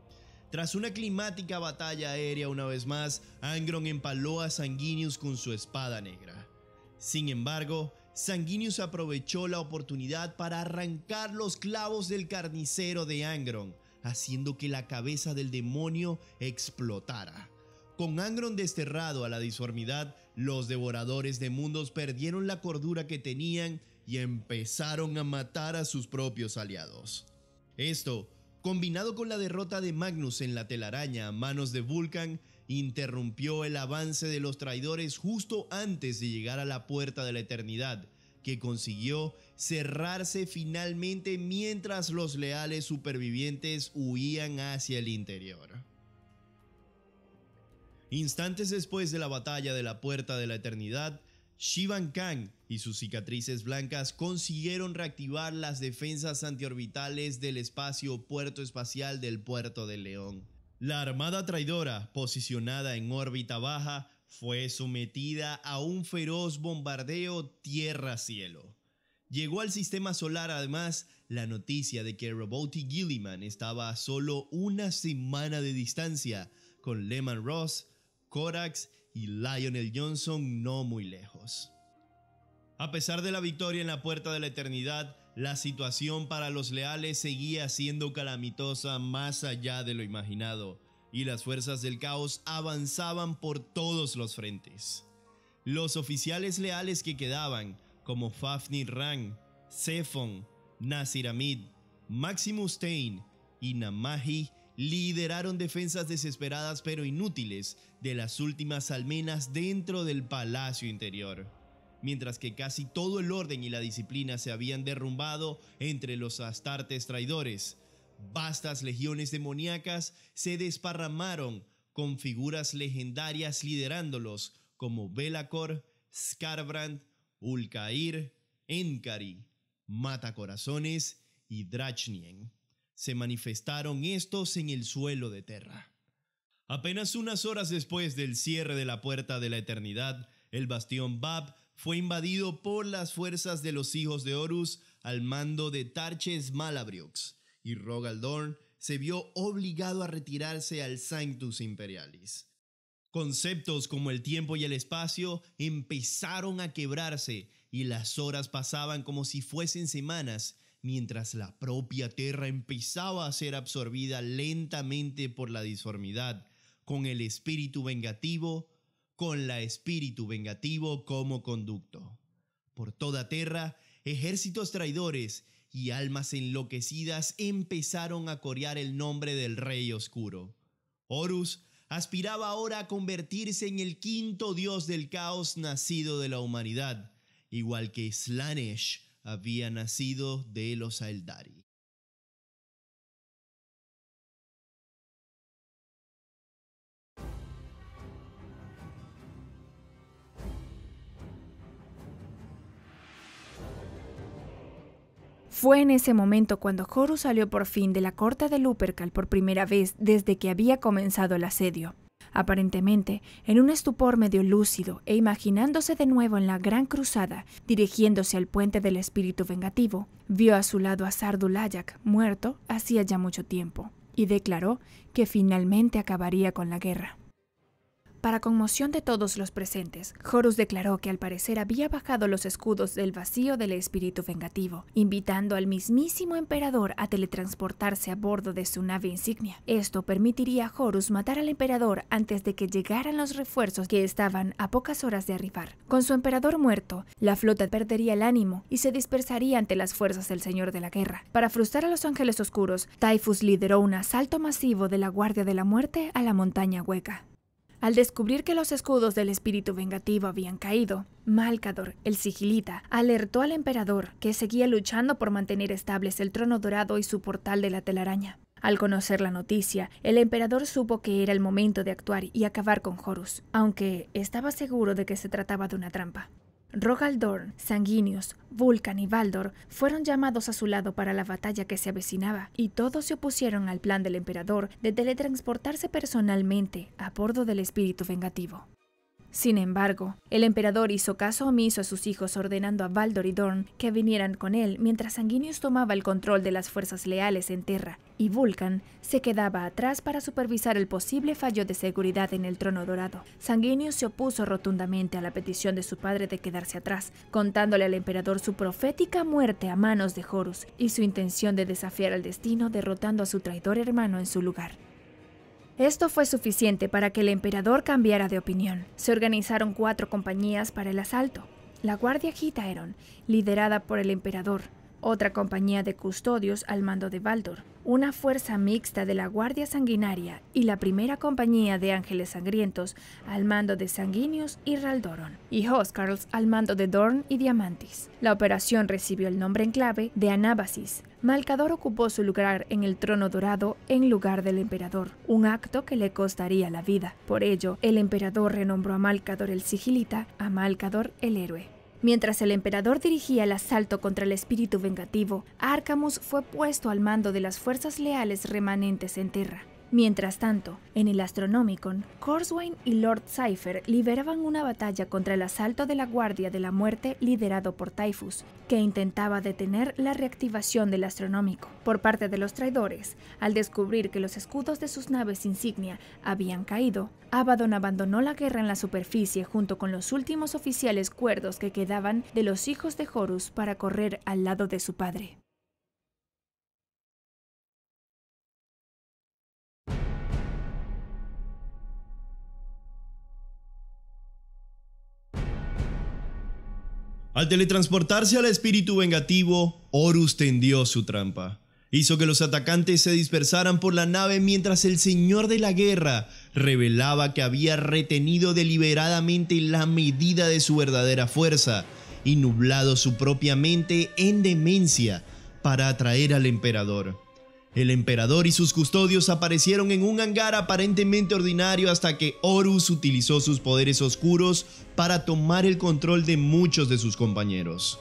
Tras una climática batalla aérea una vez más, Angron empaló a Sanguinius con su espada negra. Sin embargo, Sanguinius aprovechó la oportunidad para arrancar los clavos del carnicero de Angron, haciendo que la cabeza del demonio explotara. Con Angron desterrado a la disformidad, los devoradores de mundos perdieron la cordura que tenían y empezaron a matar a sus propios aliados. Esto, combinado con la derrota de Magnus en la telaraña a manos de Vulcan, interrumpió el avance de los traidores justo antes de llegar a la puerta de la eternidad, que consiguió cerrarse finalmente mientras los leales supervivientes huían hacia el interior. Instantes después de la batalla de la Puerta de la Eternidad, Shivan Khan y sus cicatrices blancas consiguieron reactivar las defensas antiorbitales del espacio puerto espacial del Puerto del León. La armada traidora, posicionada en órbita baja, fue sometida a un feroz bombardeo tierra-cielo. Llegó al sistema solar además la noticia de que Roboti Guilliman estaba a solo una semana de distancia, con Lehman Ross, Korax y Lionel Johnson no muy lejos. A pesar de la victoria en la Puerta de la Eternidad, la situación para los leales seguía siendo calamitosa más allá de lo imaginado, y las fuerzas del caos avanzaban por todos los frentes. Los oficiales leales que quedaban, como Fafnir Rang, Zephon, Nasir Amid, Maximus Tain y Namahi, lideraron defensas desesperadas pero inútiles de las últimas almenas dentro del palacio interior, mientras que casi todo el orden y la disciplina se habían derrumbado entre los astartes traidores. Vastas legiones demoníacas se desparramaron con figuras legendarias liderándolos como Belacor, Skarbrand, Ulcair, Enkari, Matacorazones y Drachnien. Se manifestaron estos en el suelo de Terra. Apenas unas horas después del cierre de la Puerta de la Eternidad, el bastión Bab fue invadido por las fuerzas de los hijos de Horus al mando de Tarches Malabriox, y Rogal Dorn se vio obligado a retirarse al Sanctus Imperialis. Conceptos como el tiempo y el espacio empezaron a quebrarse y las horas pasaban como si fuesen semanas, mientras la propia Terra empezaba a ser absorbida lentamente por la disformidad, con la espíritu vengativo como conducto. Por toda Terra, ejércitos traidores y almas enloquecidas empezaron a corear el nombre del Rey Oscuro. Horus aspiraba ahora a convertirse en el quinto dios del caos nacido de la humanidad, igual que Slaanesh había nacido de los Aeldari. Fue en ese momento cuando Horus salió por fin de la corte de Lupercal por primera vez desde que había comenzado el asedio. Aparentemente, en un estupor medio lúcido e imaginándose de nuevo en la gran cruzada, dirigiéndose al puente del espíritu vengativo, vio a su lado a Sardulayak, muerto hacía ya mucho tiempo, y declaró que finalmente acabaría con la guerra. Para conmoción de todos los presentes, Horus declaró que al parecer había bajado los escudos del vacío del espíritu vengativo, invitando al mismísimo emperador a teletransportarse a bordo de su nave insignia. Esto permitiría a Horus matar al emperador antes de que llegaran los refuerzos que estaban a pocas horas de arribar. Con su emperador muerto, la flota perdería el ánimo y se dispersaría ante las fuerzas del Señor de la Guerra. Para frustrar a los Ángeles Oscuros, Typhus lideró un asalto masivo de la Guardia de la Muerte a la Montaña Hueca. Al descubrir que los escudos del espíritu vengativo habían caído, Malcador, el sigilita, alertó al emperador, que seguía luchando por mantener estables el trono dorado y su portal de la telaraña. Al conocer la noticia, el emperador supo que era el momento de actuar y acabar con Horus, aunque estaba seguro de que se trataba de una trampa. Rogal Dorn, Sanguinius, Vulcan y Baldor fueron llamados a su lado para la batalla que se avecinaba, y todos se opusieron al plan del emperador de teletransportarse personalmente a bordo del espíritu vengativo. Sin embargo, el emperador hizo caso omiso a sus hijos, ordenando a Baldor y Dorn que vinieran con él mientras Sanguinius tomaba el control de las fuerzas leales en Terra, y Vulcan se quedaba atrás para supervisar el posible fallo de seguridad en el trono dorado. Sanguinius se opuso rotundamente a la petición de su padre de quedarse atrás, contándole al emperador su profética muerte a manos de Horus y su intención de desafiar al destino derrotando a su traidor hermano en su lugar. Esto fue suficiente para que el emperador cambiara de opinión. Se organizaron 4 compañías para el asalto. La Guardia Gitaeron, liderada por el emperador, otra compañía de custodios al mando de Baldor, una fuerza mixta de la Guardia Sanguinaria y la primera compañía de ángeles sangrientos al mando de Sanguinius y Raldoron, y Hoskarls al mando de Dorn y Diamantis. La operación recibió el nombre en clave de Anábasis. Malcador ocupó su lugar en el trono dorado en lugar del emperador, un acto que le costaría la vida. Por ello, el emperador renombró a Malcador el sigilita a Malcador el héroe. Mientras el emperador dirigía el asalto contra el espíritu vengativo, Arcamus fue puesto al mando de las fuerzas leales remanentes en Terra. Mientras tanto, en el Astronomicon, Corswain y Lord Cypher liberaban una batalla contra el asalto de la Guardia de la Muerte liderado por Typhus, que intentaba detener la reactivación del Astronómico. Por parte de los traidores, al descubrir que los escudos de sus naves insignia habían caído, Abaddon abandonó la guerra en la superficie junto con los últimos oficiales cuerdos que quedaban de los hijos de Horus para correr al lado de su padre. Al teletransportarse al espíritu vengativo, Horus tendió su trampa. Hizo que los atacantes se dispersaran por la nave mientras el Señor de la Guerra revelaba que había retenido deliberadamente la medida de su verdadera fuerza y nublado su propia mente en demencia para atraer al emperador. El emperador y sus custodios aparecieron en un hangar aparentemente ordinario hasta que Horus utilizó sus poderes oscuros para tomar el control de muchos de sus compañeros.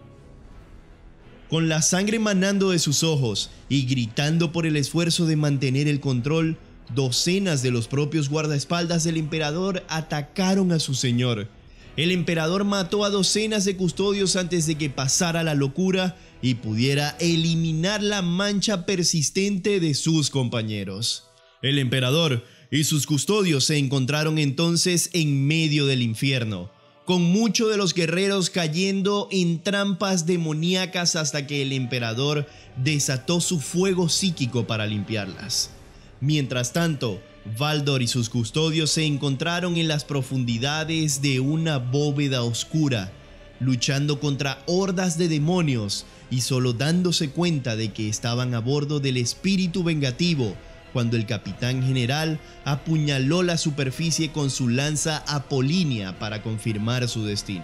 Con la sangre manando de sus ojos y gritando por el esfuerzo de mantener el control, docenas de los propios guardaespaldas del emperador atacaron a su señor. El emperador mató a docenas de custodios antes de que pasara la locura y pudiera eliminar la mancha persistente de sus compañeros. El emperador y sus custodios se encontraron entonces en medio del infierno, con muchos de los guerreros cayendo en trampas demoníacas hasta que el emperador desató su fuego psíquico para limpiarlas. Mientras tanto, Valdor y sus custodios se encontraron en las profundidades de una bóveda oscura, luchando contra hordas de demonios y solo dándose cuenta de que estaban a bordo del espíritu vengativo cuando el capitán general apuñaló la superficie con su lanza apolínea para confirmar su destino.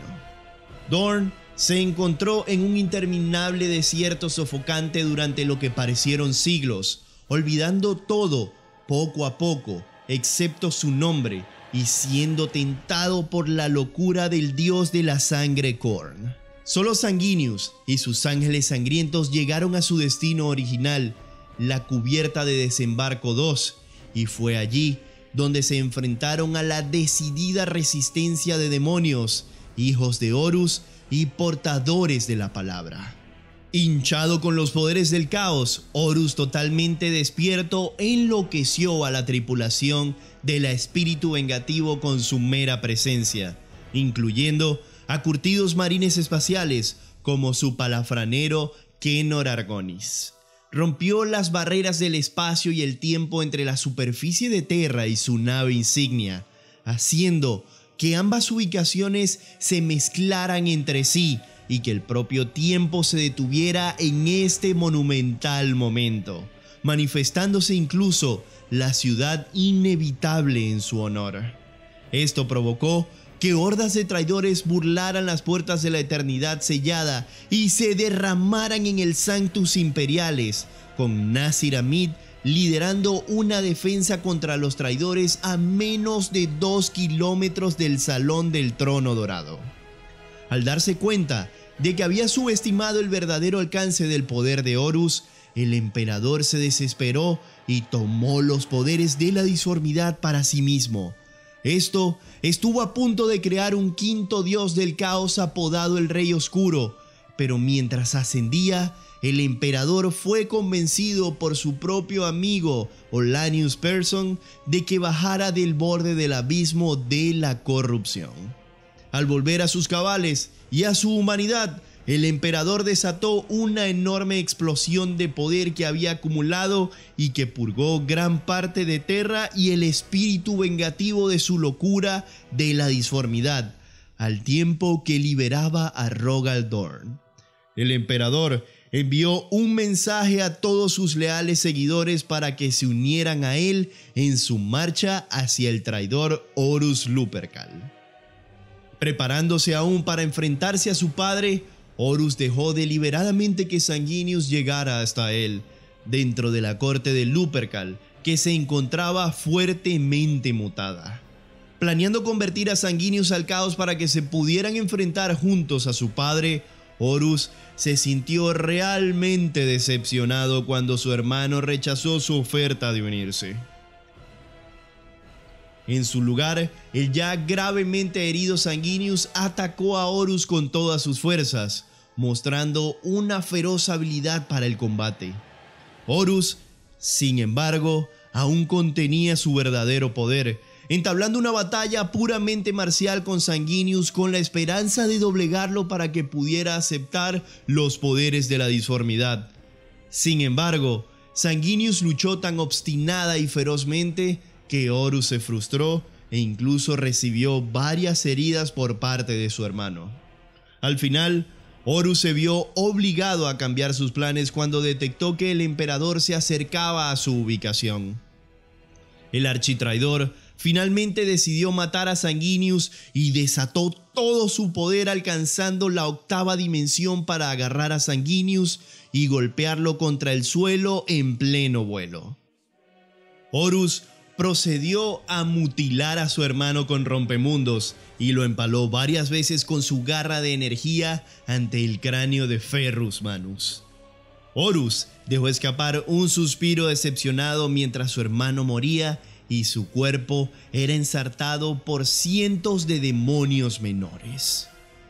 Dorn se encontró en un interminable desierto sofocante durante lo que parecieron siglos, olvidando todo poco a poco, excepto su nombre, y siendo tentado por la locura del dios de la sangre Khorne. Solo Sanguinius y sus ángeles sangrientos llegaron a su destino original, la cubierta de desembarco 2, y fue allí donde se enfrentaron a la decidida resistencia de demonios, hijos de Horus y portadores de la palabra. Hinchado con los poderes del caos, Horus, totalmente despierto, enloqueció a la tripulación del espíritu vengativo con su mera presencia, incluyendo a curtidos marines espaciales como su palafranero Kenor Argonis. Rompió las barreras del espacio y el tiempo entre la superficie de Terra y su nave insignia, haciendo que ambas ubicaciones se mezclaran entre sí y que el propio tiempo se detuviera en este monumental momento, manifestándose incluso la ciudad inevitable en su honor. Esto provocó que hordas de traidores burlaran las puertas de la eternidad sellada y se derramaran en el Sanctus Imperiales, con Nazir Amid liderando una defensa contra los traidores a menos de 2 kilómetros del Salón del Trono Dorado. Al darse cuenta de que había subestimado el verdadero alcance del poder de Horus, el emperador se desesperó y tomó los poderes de la disformidad para sí mismo. Esto estuvo a punto de crear un quinto dios del caos apodado el Rey Oscuro, pero mientras ascendía, el emperador fue convencido por su propio amigo Olanius Persson de que bajara del borde del abismo de la corrupción. Al volver a sus cabales y a su humanidad, el emperador desató una enorme explosión de poder que había acumulado y que purgó gran parte de Terra y el espíritu vengativo de su locura de la disformidad, al tiempo que liberaba a Rogal Dorn. El emperador envió un mensaje a todos sus leales seguidores para que se unieran a él en su marcha hacia el traidor Horus Lupercal. Preparándose aún para enfrentarse a su padre, Horus dejó deliberadamente que Sanguinius llegara hasta él, dentro de la corte de Lupercal, que se encontraba fuertemente mutada. Planeando convertir a Sanguinius al caos para que se pudieran enfrentar juntos a su padre, Horus se sintió realmente decepcionado cuando su hermano rechazó su oferta de unirse. En su lugar, el ya gravemente herido Sanguinius atacó a Horus con todas sus fuerzas, mostrando una feroz habilidad para el combate. Horus, sin embargo, aún contenía su verdadero poder, entablando una batalla puramente marcial con Sanguinius con la esperanza de doblegarlo para que pudiera aceptar los poderes de la disformidad. Sin embargo, Sanguinius luchó tan obstinada y ferozmente que Horus se frustró e incluso recibió varias heridas por parte de su hermano. Al final, Horus se vio obligado a cambiar sus planes cuando detectó que el emperador se acercaba a su ubicación. El architraidor finalmente decidió matar a Sanguinius y desató todo su poder alcanzando la 8ª dimensión para agarrar a Sanguinius y golpearlo contra el suelo en pleno vuelo. Horus procedió a mutilar a su hermano con rompemundos y lo empaló varias veces con su garra de energía ante el cráneo de Ferrus Manus. Horus dejó escapar un suspiro decepcionado mientras su hermano moría y su cuerpo era ensartado por cientos de demonios menores.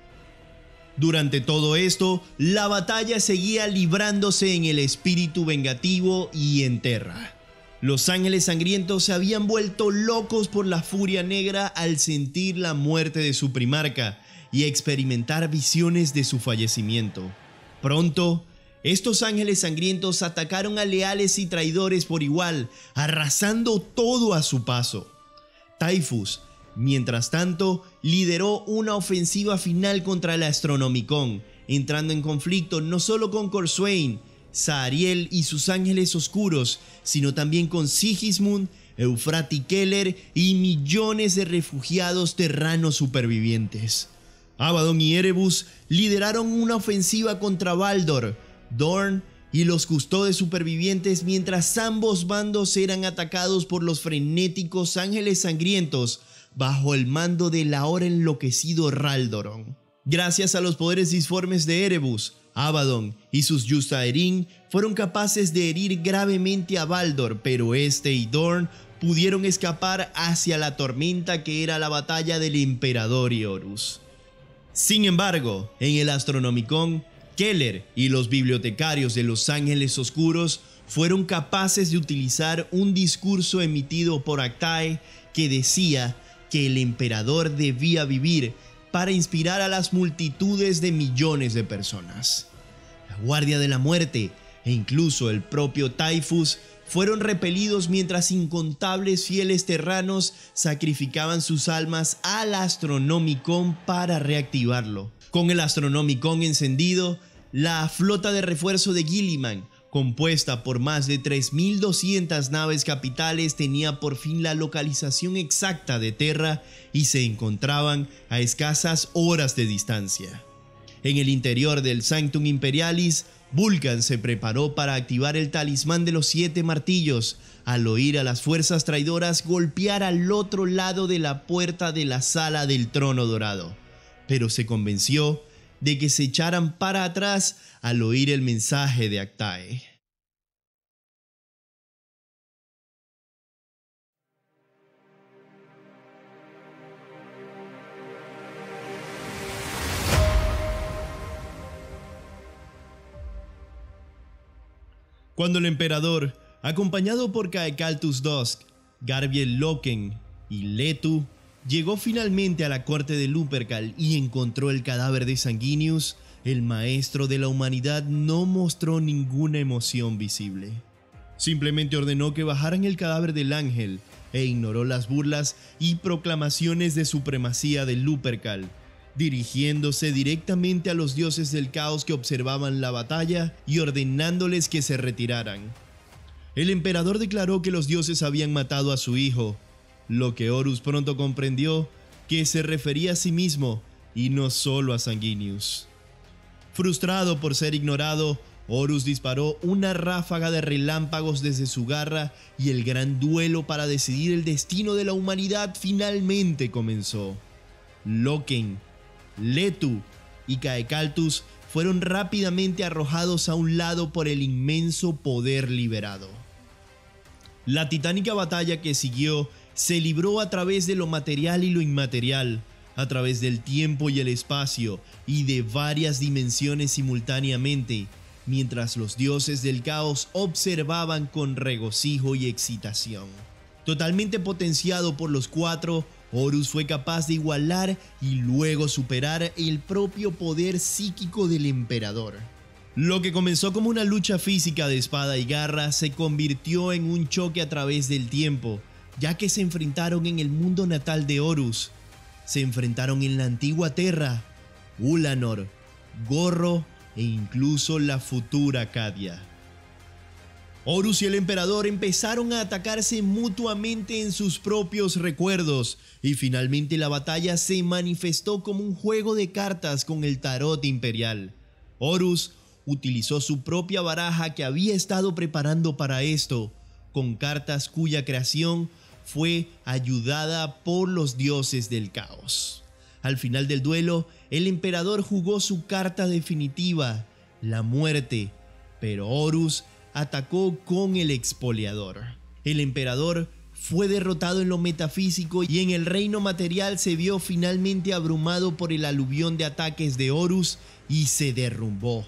Durante todo esto, la batalla seguía librándose en el espíritu vengativo y en Terra. Los ángeles sangrientos se habían vuelto locos por la furia negra al sentir la muerte de su primarca y experimentar visiones de su fallecimiento. Pronto, estos ángeles sangrientos atacaron a leales y traidores por igual, arrasando todo a su paso. Typhus, mientras tanto, lideró una ofensiva final contra el Astronomicon, entrando en conflicto no solo con Corsoane, Zahariel y sus ángeles oscuros, sino también con Sigismund, Eufrati Keller y millones de refugiados terranos supervivientes. Abaddon y Erebus lideraron una ofensiva contra Baldor, Dorn y los custodes supervivientes mientras ambos bandos eran atacados por los frenéticos ángeles sangrientos bajo el mando del ahora enloquecido Raldoron. Gracias a los poderes disformes de Erebus, Abaddon y sus Yuzaerin fueron capaces de herir gravemente a Baldor, pero este y Dorn pudieron escapar hacia la tormenta que era la batalla del Emperador y Horus. Sin embargo, en el Astronomicon, Keller y los bibliotecarios de los Ángeles Oscuros fueron capaces de utilizar un discurso emitido por Actae que decía que el emperador debía vivir para inspirar a las multitudes de millones de personas. La Guardia de la Muerte e incluso el propio Typhus fueron repelidos mientras incontables fieles terranos sacrificaban sus almas al Astronomicon para reactivarlo. Con el Astronomicon encendido, la flota de refuerzo de Guilliman, compuesta por más de 3.200 naves capitales, tenía por fin la localización exacta de Terra y se encontraban a escasas horas de distancia. En el interior del Sanctum Imperialis, Vulcan se preparó para activar el talismán de los 7 martillos, al oír a las fuerzas traidoras golpear al otro lado de la puerta de la sala del trono dorado, pero se convenció de que se echaran para atrás al oír el mensaje de Actae. Cuando el emperador, acompañado por Caecaltus Dusk, Garbiel Loken y Letu, llegó finalmente a la corte de Lupercal y encontró el cadáver de Sanguinius, el maestro de la humanidad no mostró ninguna emoción visible. Simplemente ordenó que bajaran el cadáver del ángel e ignoró las burlas y proclamaciones de supremacía de Lupercal, dirigiéndose directamente a los dioses del caos que observaban la batalla y ordenándoles que se retiraran. El emperador declaró que los dioses habían matado a su hijo, lo que Horus pronto comprendió que se refería a sí mismo y no solo a Sanguinius. Frustrado por ser ignorado, Horus disparó una ráfaga de relámpagos desde su garra y el gran duelo para decidir el destino de la humanidad finalmente comenzó. Loken, Letu y Caecaltus fueron rápidamente arrojados a un lado por el inmenso poder liberado. La titánica batalla que siguió se libró a través de lo material y lo inmaterial, a través del tiempo y el espacio, y de varias dimensiones simultáneamente, mientras los dioses del caos observaban con regocijo y excitación. Totalmente potenciado por los cuatro, Horus fue capaz de igualar y luego superar el propio poder psíquico del emperador. Lo que comenzó como una lucha física de espada y garra se convirtió en un choque a través del tiempo, ya que se enfrentaron en el mundo natal de Horus. Se enfrentaron en la antigua Terra, Ulanor, Gorro e incluso la futura Cadia. Horus y el emperador empezaron a atacarse mutuamente en sus propios recuerdos y finalmente la batalla se manifestó como un juego de cartas con el tarot imperial. Horus utilizó su propia baraja que había estado preparando para esto, con cartas cuya creación fue ayudada por los dioses del caos. Al final del duelo, el emperador jugó su carta definitiva, la muerte, pero Horus atacó con el expoliador. El emperador fue derrotado en lo metafísico y en el reino material se vio finalmente abrumado por el aluvión de ataques de Horus y se derrumbó.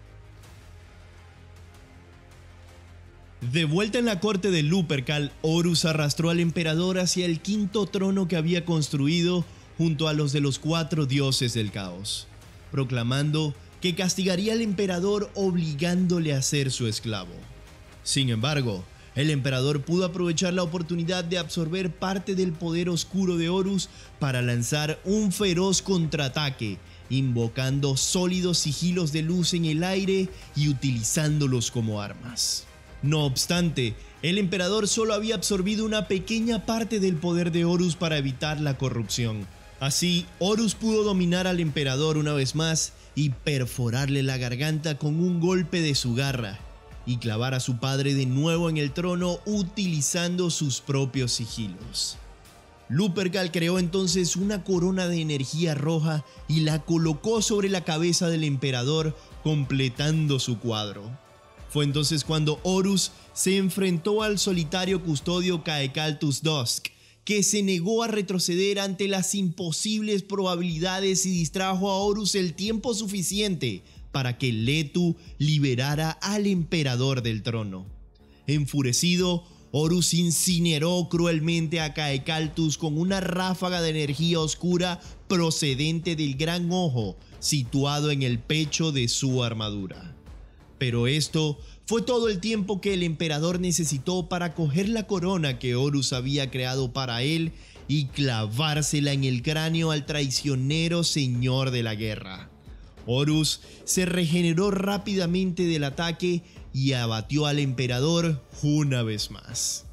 De vuelta en la corte de Lupercal, Horus arrastró al emperador hacia el quinto trono que había construido junto a los de los cuatro dioses del caos, proclamando que castigaría al emperador obligándole a ser su esclavo. Sin embargo, el emperador pudo aprovechar la oportunidad de absorber parte del poder oscuro de Horus para lanzar un feroz contraataque, invocando sólidos sigilos de luz en el aire y utilizándolos como armas. No obstante, el emperador solo había absorbido una pequeña parte del poder de Horus para evitar la corrupción. Así, Horus pudo dominar al emperador una vez más y perforarle la garganta con un golpe de su garra, y clavar a su padre de nuevo en el trono utilizando sus propios sigilos. Lupercal creó entonces una corona de energía roja y la colocó sobre la cabeza del emperador, completando su cuadro. Fue entonces cuando Horus se enfrentó al solitario custodio Caecaltus Dusk, que se negó a retroceder ante las imposibles probabilidades y distrajo a Horus el tiempo suficiente para que Leto liberara al emperador del trono. Enfurecido, Horus incineró cruelmente a Caecaltus con una ráfaga de energía oscura procedente del gran ojo situado en el pecho de su armadura. Pero esto fue todo el tiempo que el emperador necesitó para coger la corona que Horus había creado para él y clavársela en el cráneo al traicionero señor de la guerra. Horus se regeneró rápidamente del ataque y abatió al emperador una vez más.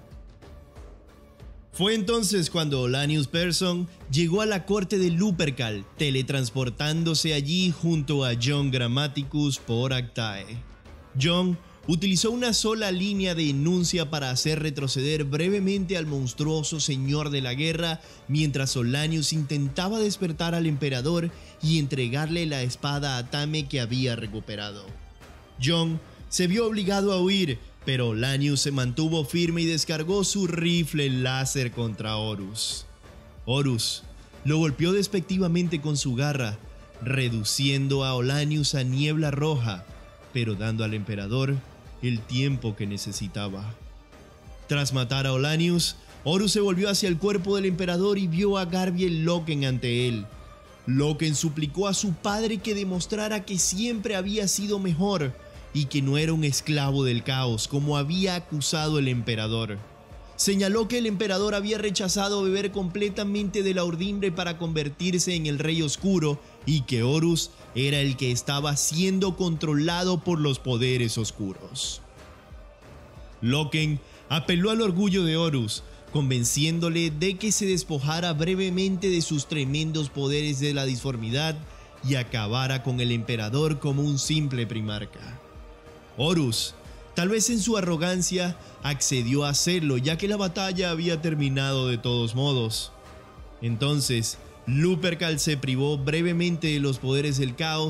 Fue entonces cuando Olanius Persson llegó a la corte de Lupercal, teletransportándose allí junto a John Grammaticus por Actae. John utilizó una sola línea de enuncia para hacer retroceder brevemente al monstruoso señor de la guerra, mientras Olanius intentaba despertar al emperador y entregarle la espada a Tame que había recuperado. John se vio obligado a huir, pero Olanius se mantuvo firme y descargó su rifle láser contra Horus. Horus lo golpeó despectivamente con su garra, reduciendo a Olanius a niebla roja, pero dando al emperador el tiempo que necesitaba. Tras matar a Olanius, Horus se volvió hacia el cuerpo del emperador y vio a Garbiel Loken ante él. Loken suplicó a su padre que demostrara que siempre había sido mejor y que no era un esclavo del caos como había acusado el emperador. Señaló que el emperador había rechazado beber completamente de la urdimbre para convertirse en el Rey Oscuro y que Horus era el que estaba siendo controlado por los poderes oscuros. Loken apeló al orgullo de Horus, convenciéndole de que se despojara brevemente de sus tremendos poderes de la disformidad y acabara con el emperador como un simple primarca. Horus, tal vez en su arrogancia, accedió a hacerlo ya que la batalla había terminado de todos modos. Entonces, Lupercal se privó brevemente de los poderes del caos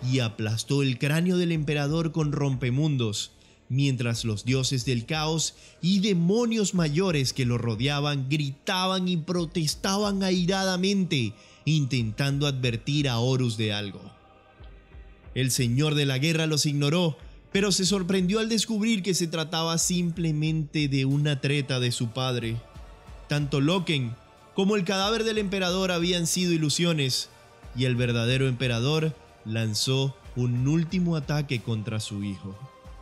y aplastó el cráneo del emperador con rompemundos, mientras los dioses del caos y demonios mayores que lo rodeaban gritaban y protestaban airadamente, intentando advertir a Horus de algo. El señor de la guerra los ignoró, pero se sorprendió al descubrir que se trataba simplemente de una treta de su padre. Tanto Loken como el cadáver del emperador habían sido ilusiones, y el verdadero emperador lanzó un último ataque contra su hijo.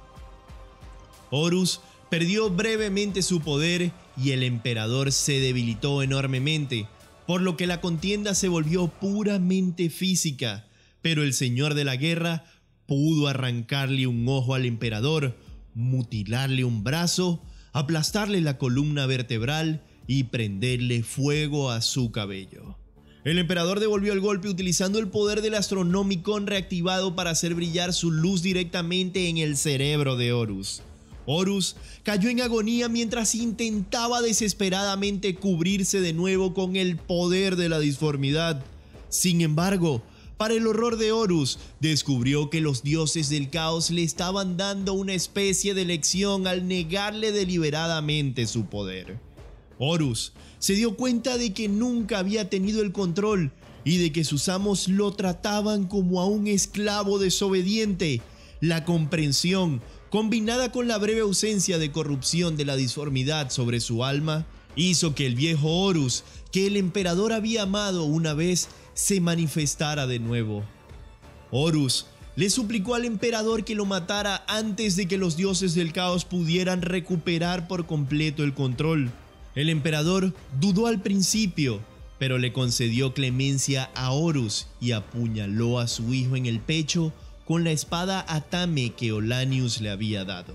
Horus perdió brevemente su poder y el emperador se debilitó enormemente, por lo que la contienda se volvió puramente física, pero el señor de la guerra pudo arrancarle un ojo al emperador, mutilarle un brazo, aplastarle la columna vertebral y prenderle fuego a su cabello. El emperador devolvió el golpe utilizando el poder del Astronomicon reactivado para hacer brillar su luz directamente en el cerebro de Horus. Horus cayó en agonía mientras intentaba desesperadamente cubrirse de nuevo con el poder de la disformidad. Sin embargo, para el horror de Horus, descubrió que los dioses del caos le estaban dando una especie de lección al negarle deliberadamente su poder. Horus se dio cuenta de que nunca había tenido el control y de que sus amos lo trataban como a un esclavo desobediente. La comprensión, combinada con la breve ausencia de corrupción de la disformidad sobre su alma, hizo que el viejo Horus, que el emperador había amado una vez, se manifestara de nuevo. Horus le suplicó al emperador que lo matara antes de que los dioses del caos pudieran recuperar por completo el control. El emperador dudó al principio, pero le concedió clemencia a Horus y apuñaló a su hijo en el pecho con la espada Atame que Olanius le había dado.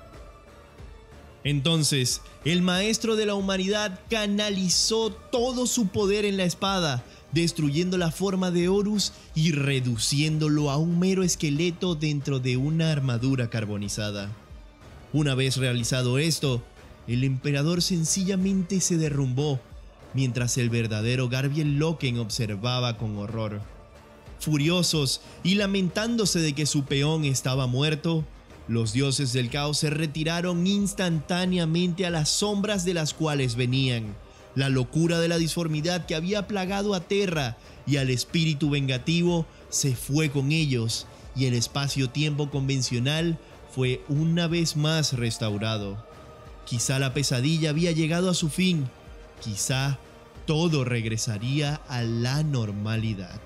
Entonces, el maestro de la humanidad canalizó todo su poder en la espada, destruyendo la forma de Horus y reduciéndolo a un mero esqueleto dentro de una armadura carbonizada. Una vez realizado esto, el emperador sencillamente se derrumbó, mientras el verdadero Garbiel Loken observaba con horror. Furiosos y lamentándose de que su peón estaba muerto, los dioses del caos se retiraron instantáneamente a las sombras de las cuales venían. La locura de la disformidad que había plagado a Terra y al espíritu vengativo se fue con ellos, y el espacio-tiempo convencional fue una vez más restaurado. Quizá la pesadilla había llegado a su fin, quizá todo regresaría a la normalidad.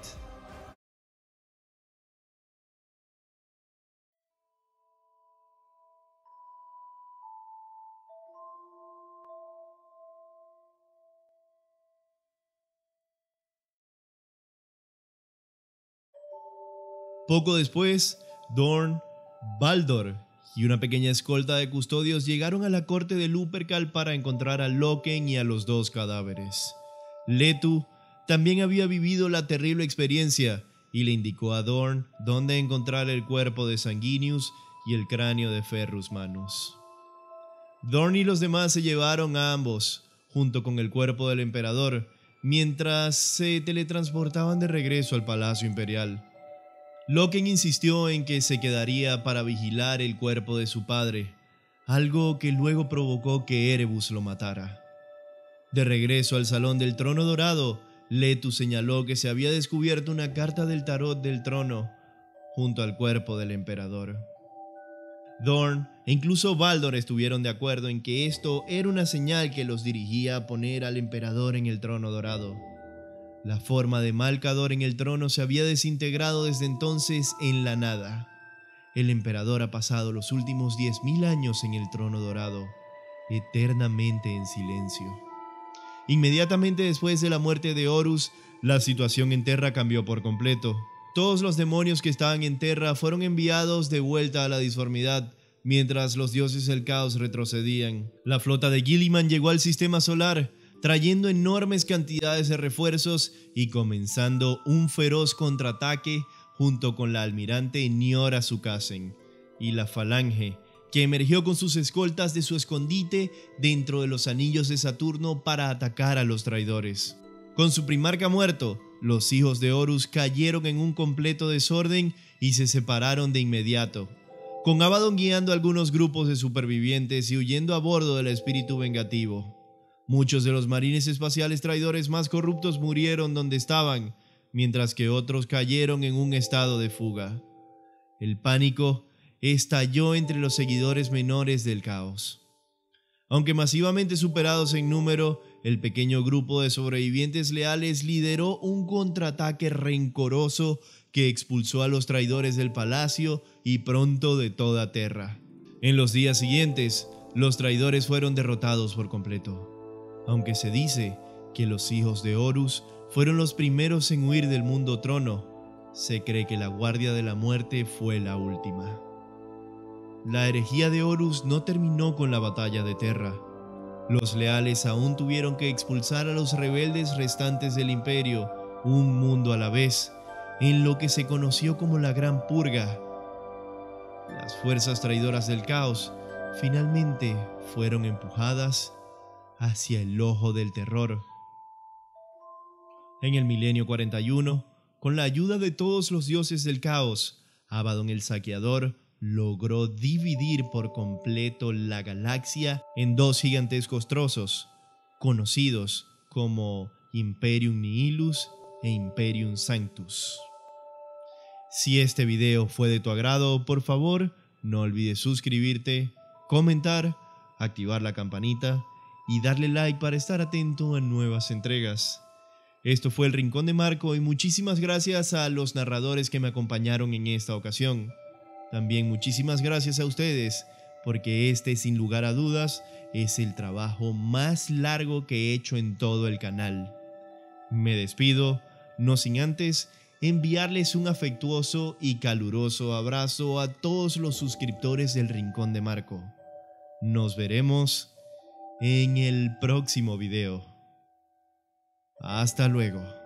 Poco después, Dorn, Baldur y una pequeña escolta de custodios llegaron a la corte de Lupercal para encontrar a Loken y a los dos cadáveres. Letu también había vivido la terrible experiencia y le indicó a Dorn dónde encontrar el cuerpo de Sanguinius y el cráneo de Ferrus Manus. Dorn y los demás se llevaron a ambos, junto con el cuerpo del emperador, mientras se teletransportaban de regreso al Palacio Imperial. Loken insistió en que se quedaría para vigilar el cuerpo de su padre, algo que luego provocó que Erebus lo matara. De regreso al Salón del Trono Dorado, Letu señaló que se había descubierto una carta del tarot del trono junto al cuerpo del emperador. Dorn e incluso Baldur estuvieron de acuerdo en que esto era una señal que los dirigía a poner al emperador en el trono dorado. La forma de Malcador en el trono se había desintegrado desde entonces en la nada. El emperador ha pasado los últimos 10.000 años en el trono dorado, eternamente en silencio. Inmediatamente después de la muerte de Horus, la situación en Terra cambió por completo. Todos los demonios que estaban en Terra fueron enviados de vuelta a la disformidad, mientras los dioses del caos retrocedían. La flota de Gilliman llegó al sistema solar, trayendo enormes cantidades de refuerzos y comenzando un feroz contraataque junto con la almirante Niora Sukasen y la Falange, que emergió con sus escoltas de su escondite dentro de los anillos de Saturno para atacar a los traidores. Con su primarca muerto, los hijos de Horus cayeron en un completo desorden y se separaron de inmediato, con Abaddon guiando a algunos grupos de supervivientes y huyendo a bordo del espíritu vengativo. Muchos de los marines espaciales traidores más corruptos murieron donde estaban, mientras que otros cayeron en un estado de fuga. El pánico estalló entre los seguidores menores del caos. Aunque masivamente superados en número, el pequeño grupo de sobrevivientes leales lideró un contraataque rencoroso que expulsó a los traidores del palacio y pronto de toda Terra. En los días siguientes, los traidores fueron derrotados por completo. Aunque se dice que los hijos de Horus fueron los primeros en huir del mundo trono, se cree que la Guardia de la Muerte fue la última. La herejía de Horus no terminó con la batalla de Terra. Los leales aún tuvieron que expulsar a los rebeldes restantes del imperio, un mundo a la vez, en lo que se conoció como la Gran Purga. Las fuerzas traidoras del caos finalmente fueron empujadas hacia el ojo del terror. En el milenio 41, con la ayuda de todos los dioses del caos, Abaddon el Saqueador logró dividir por completo la galaxia en dos gigantescos trozos, conocidos como Imperium Nihilus e Imperium Sanctus. Si este video fue de tu agrado, por favor, no olvides suscribirte, comentar, activar la campanita y darle like para estar atento a nuevas entregas. Esto fue El Rincón de Marco y muchísimas gracias a los narradores que me acompañaron en esta ocasión. También muchísimas gracias a ustedes, porque este sin lugar a dudas es el trabajo más largo que he hecho en todo el canal. Me despido, no sin antes enviarles un afectuoso y caluroso abrazo a todos los suscriptores del Rincón de Marco. Nos veremos en el próximo video. Hasta luego.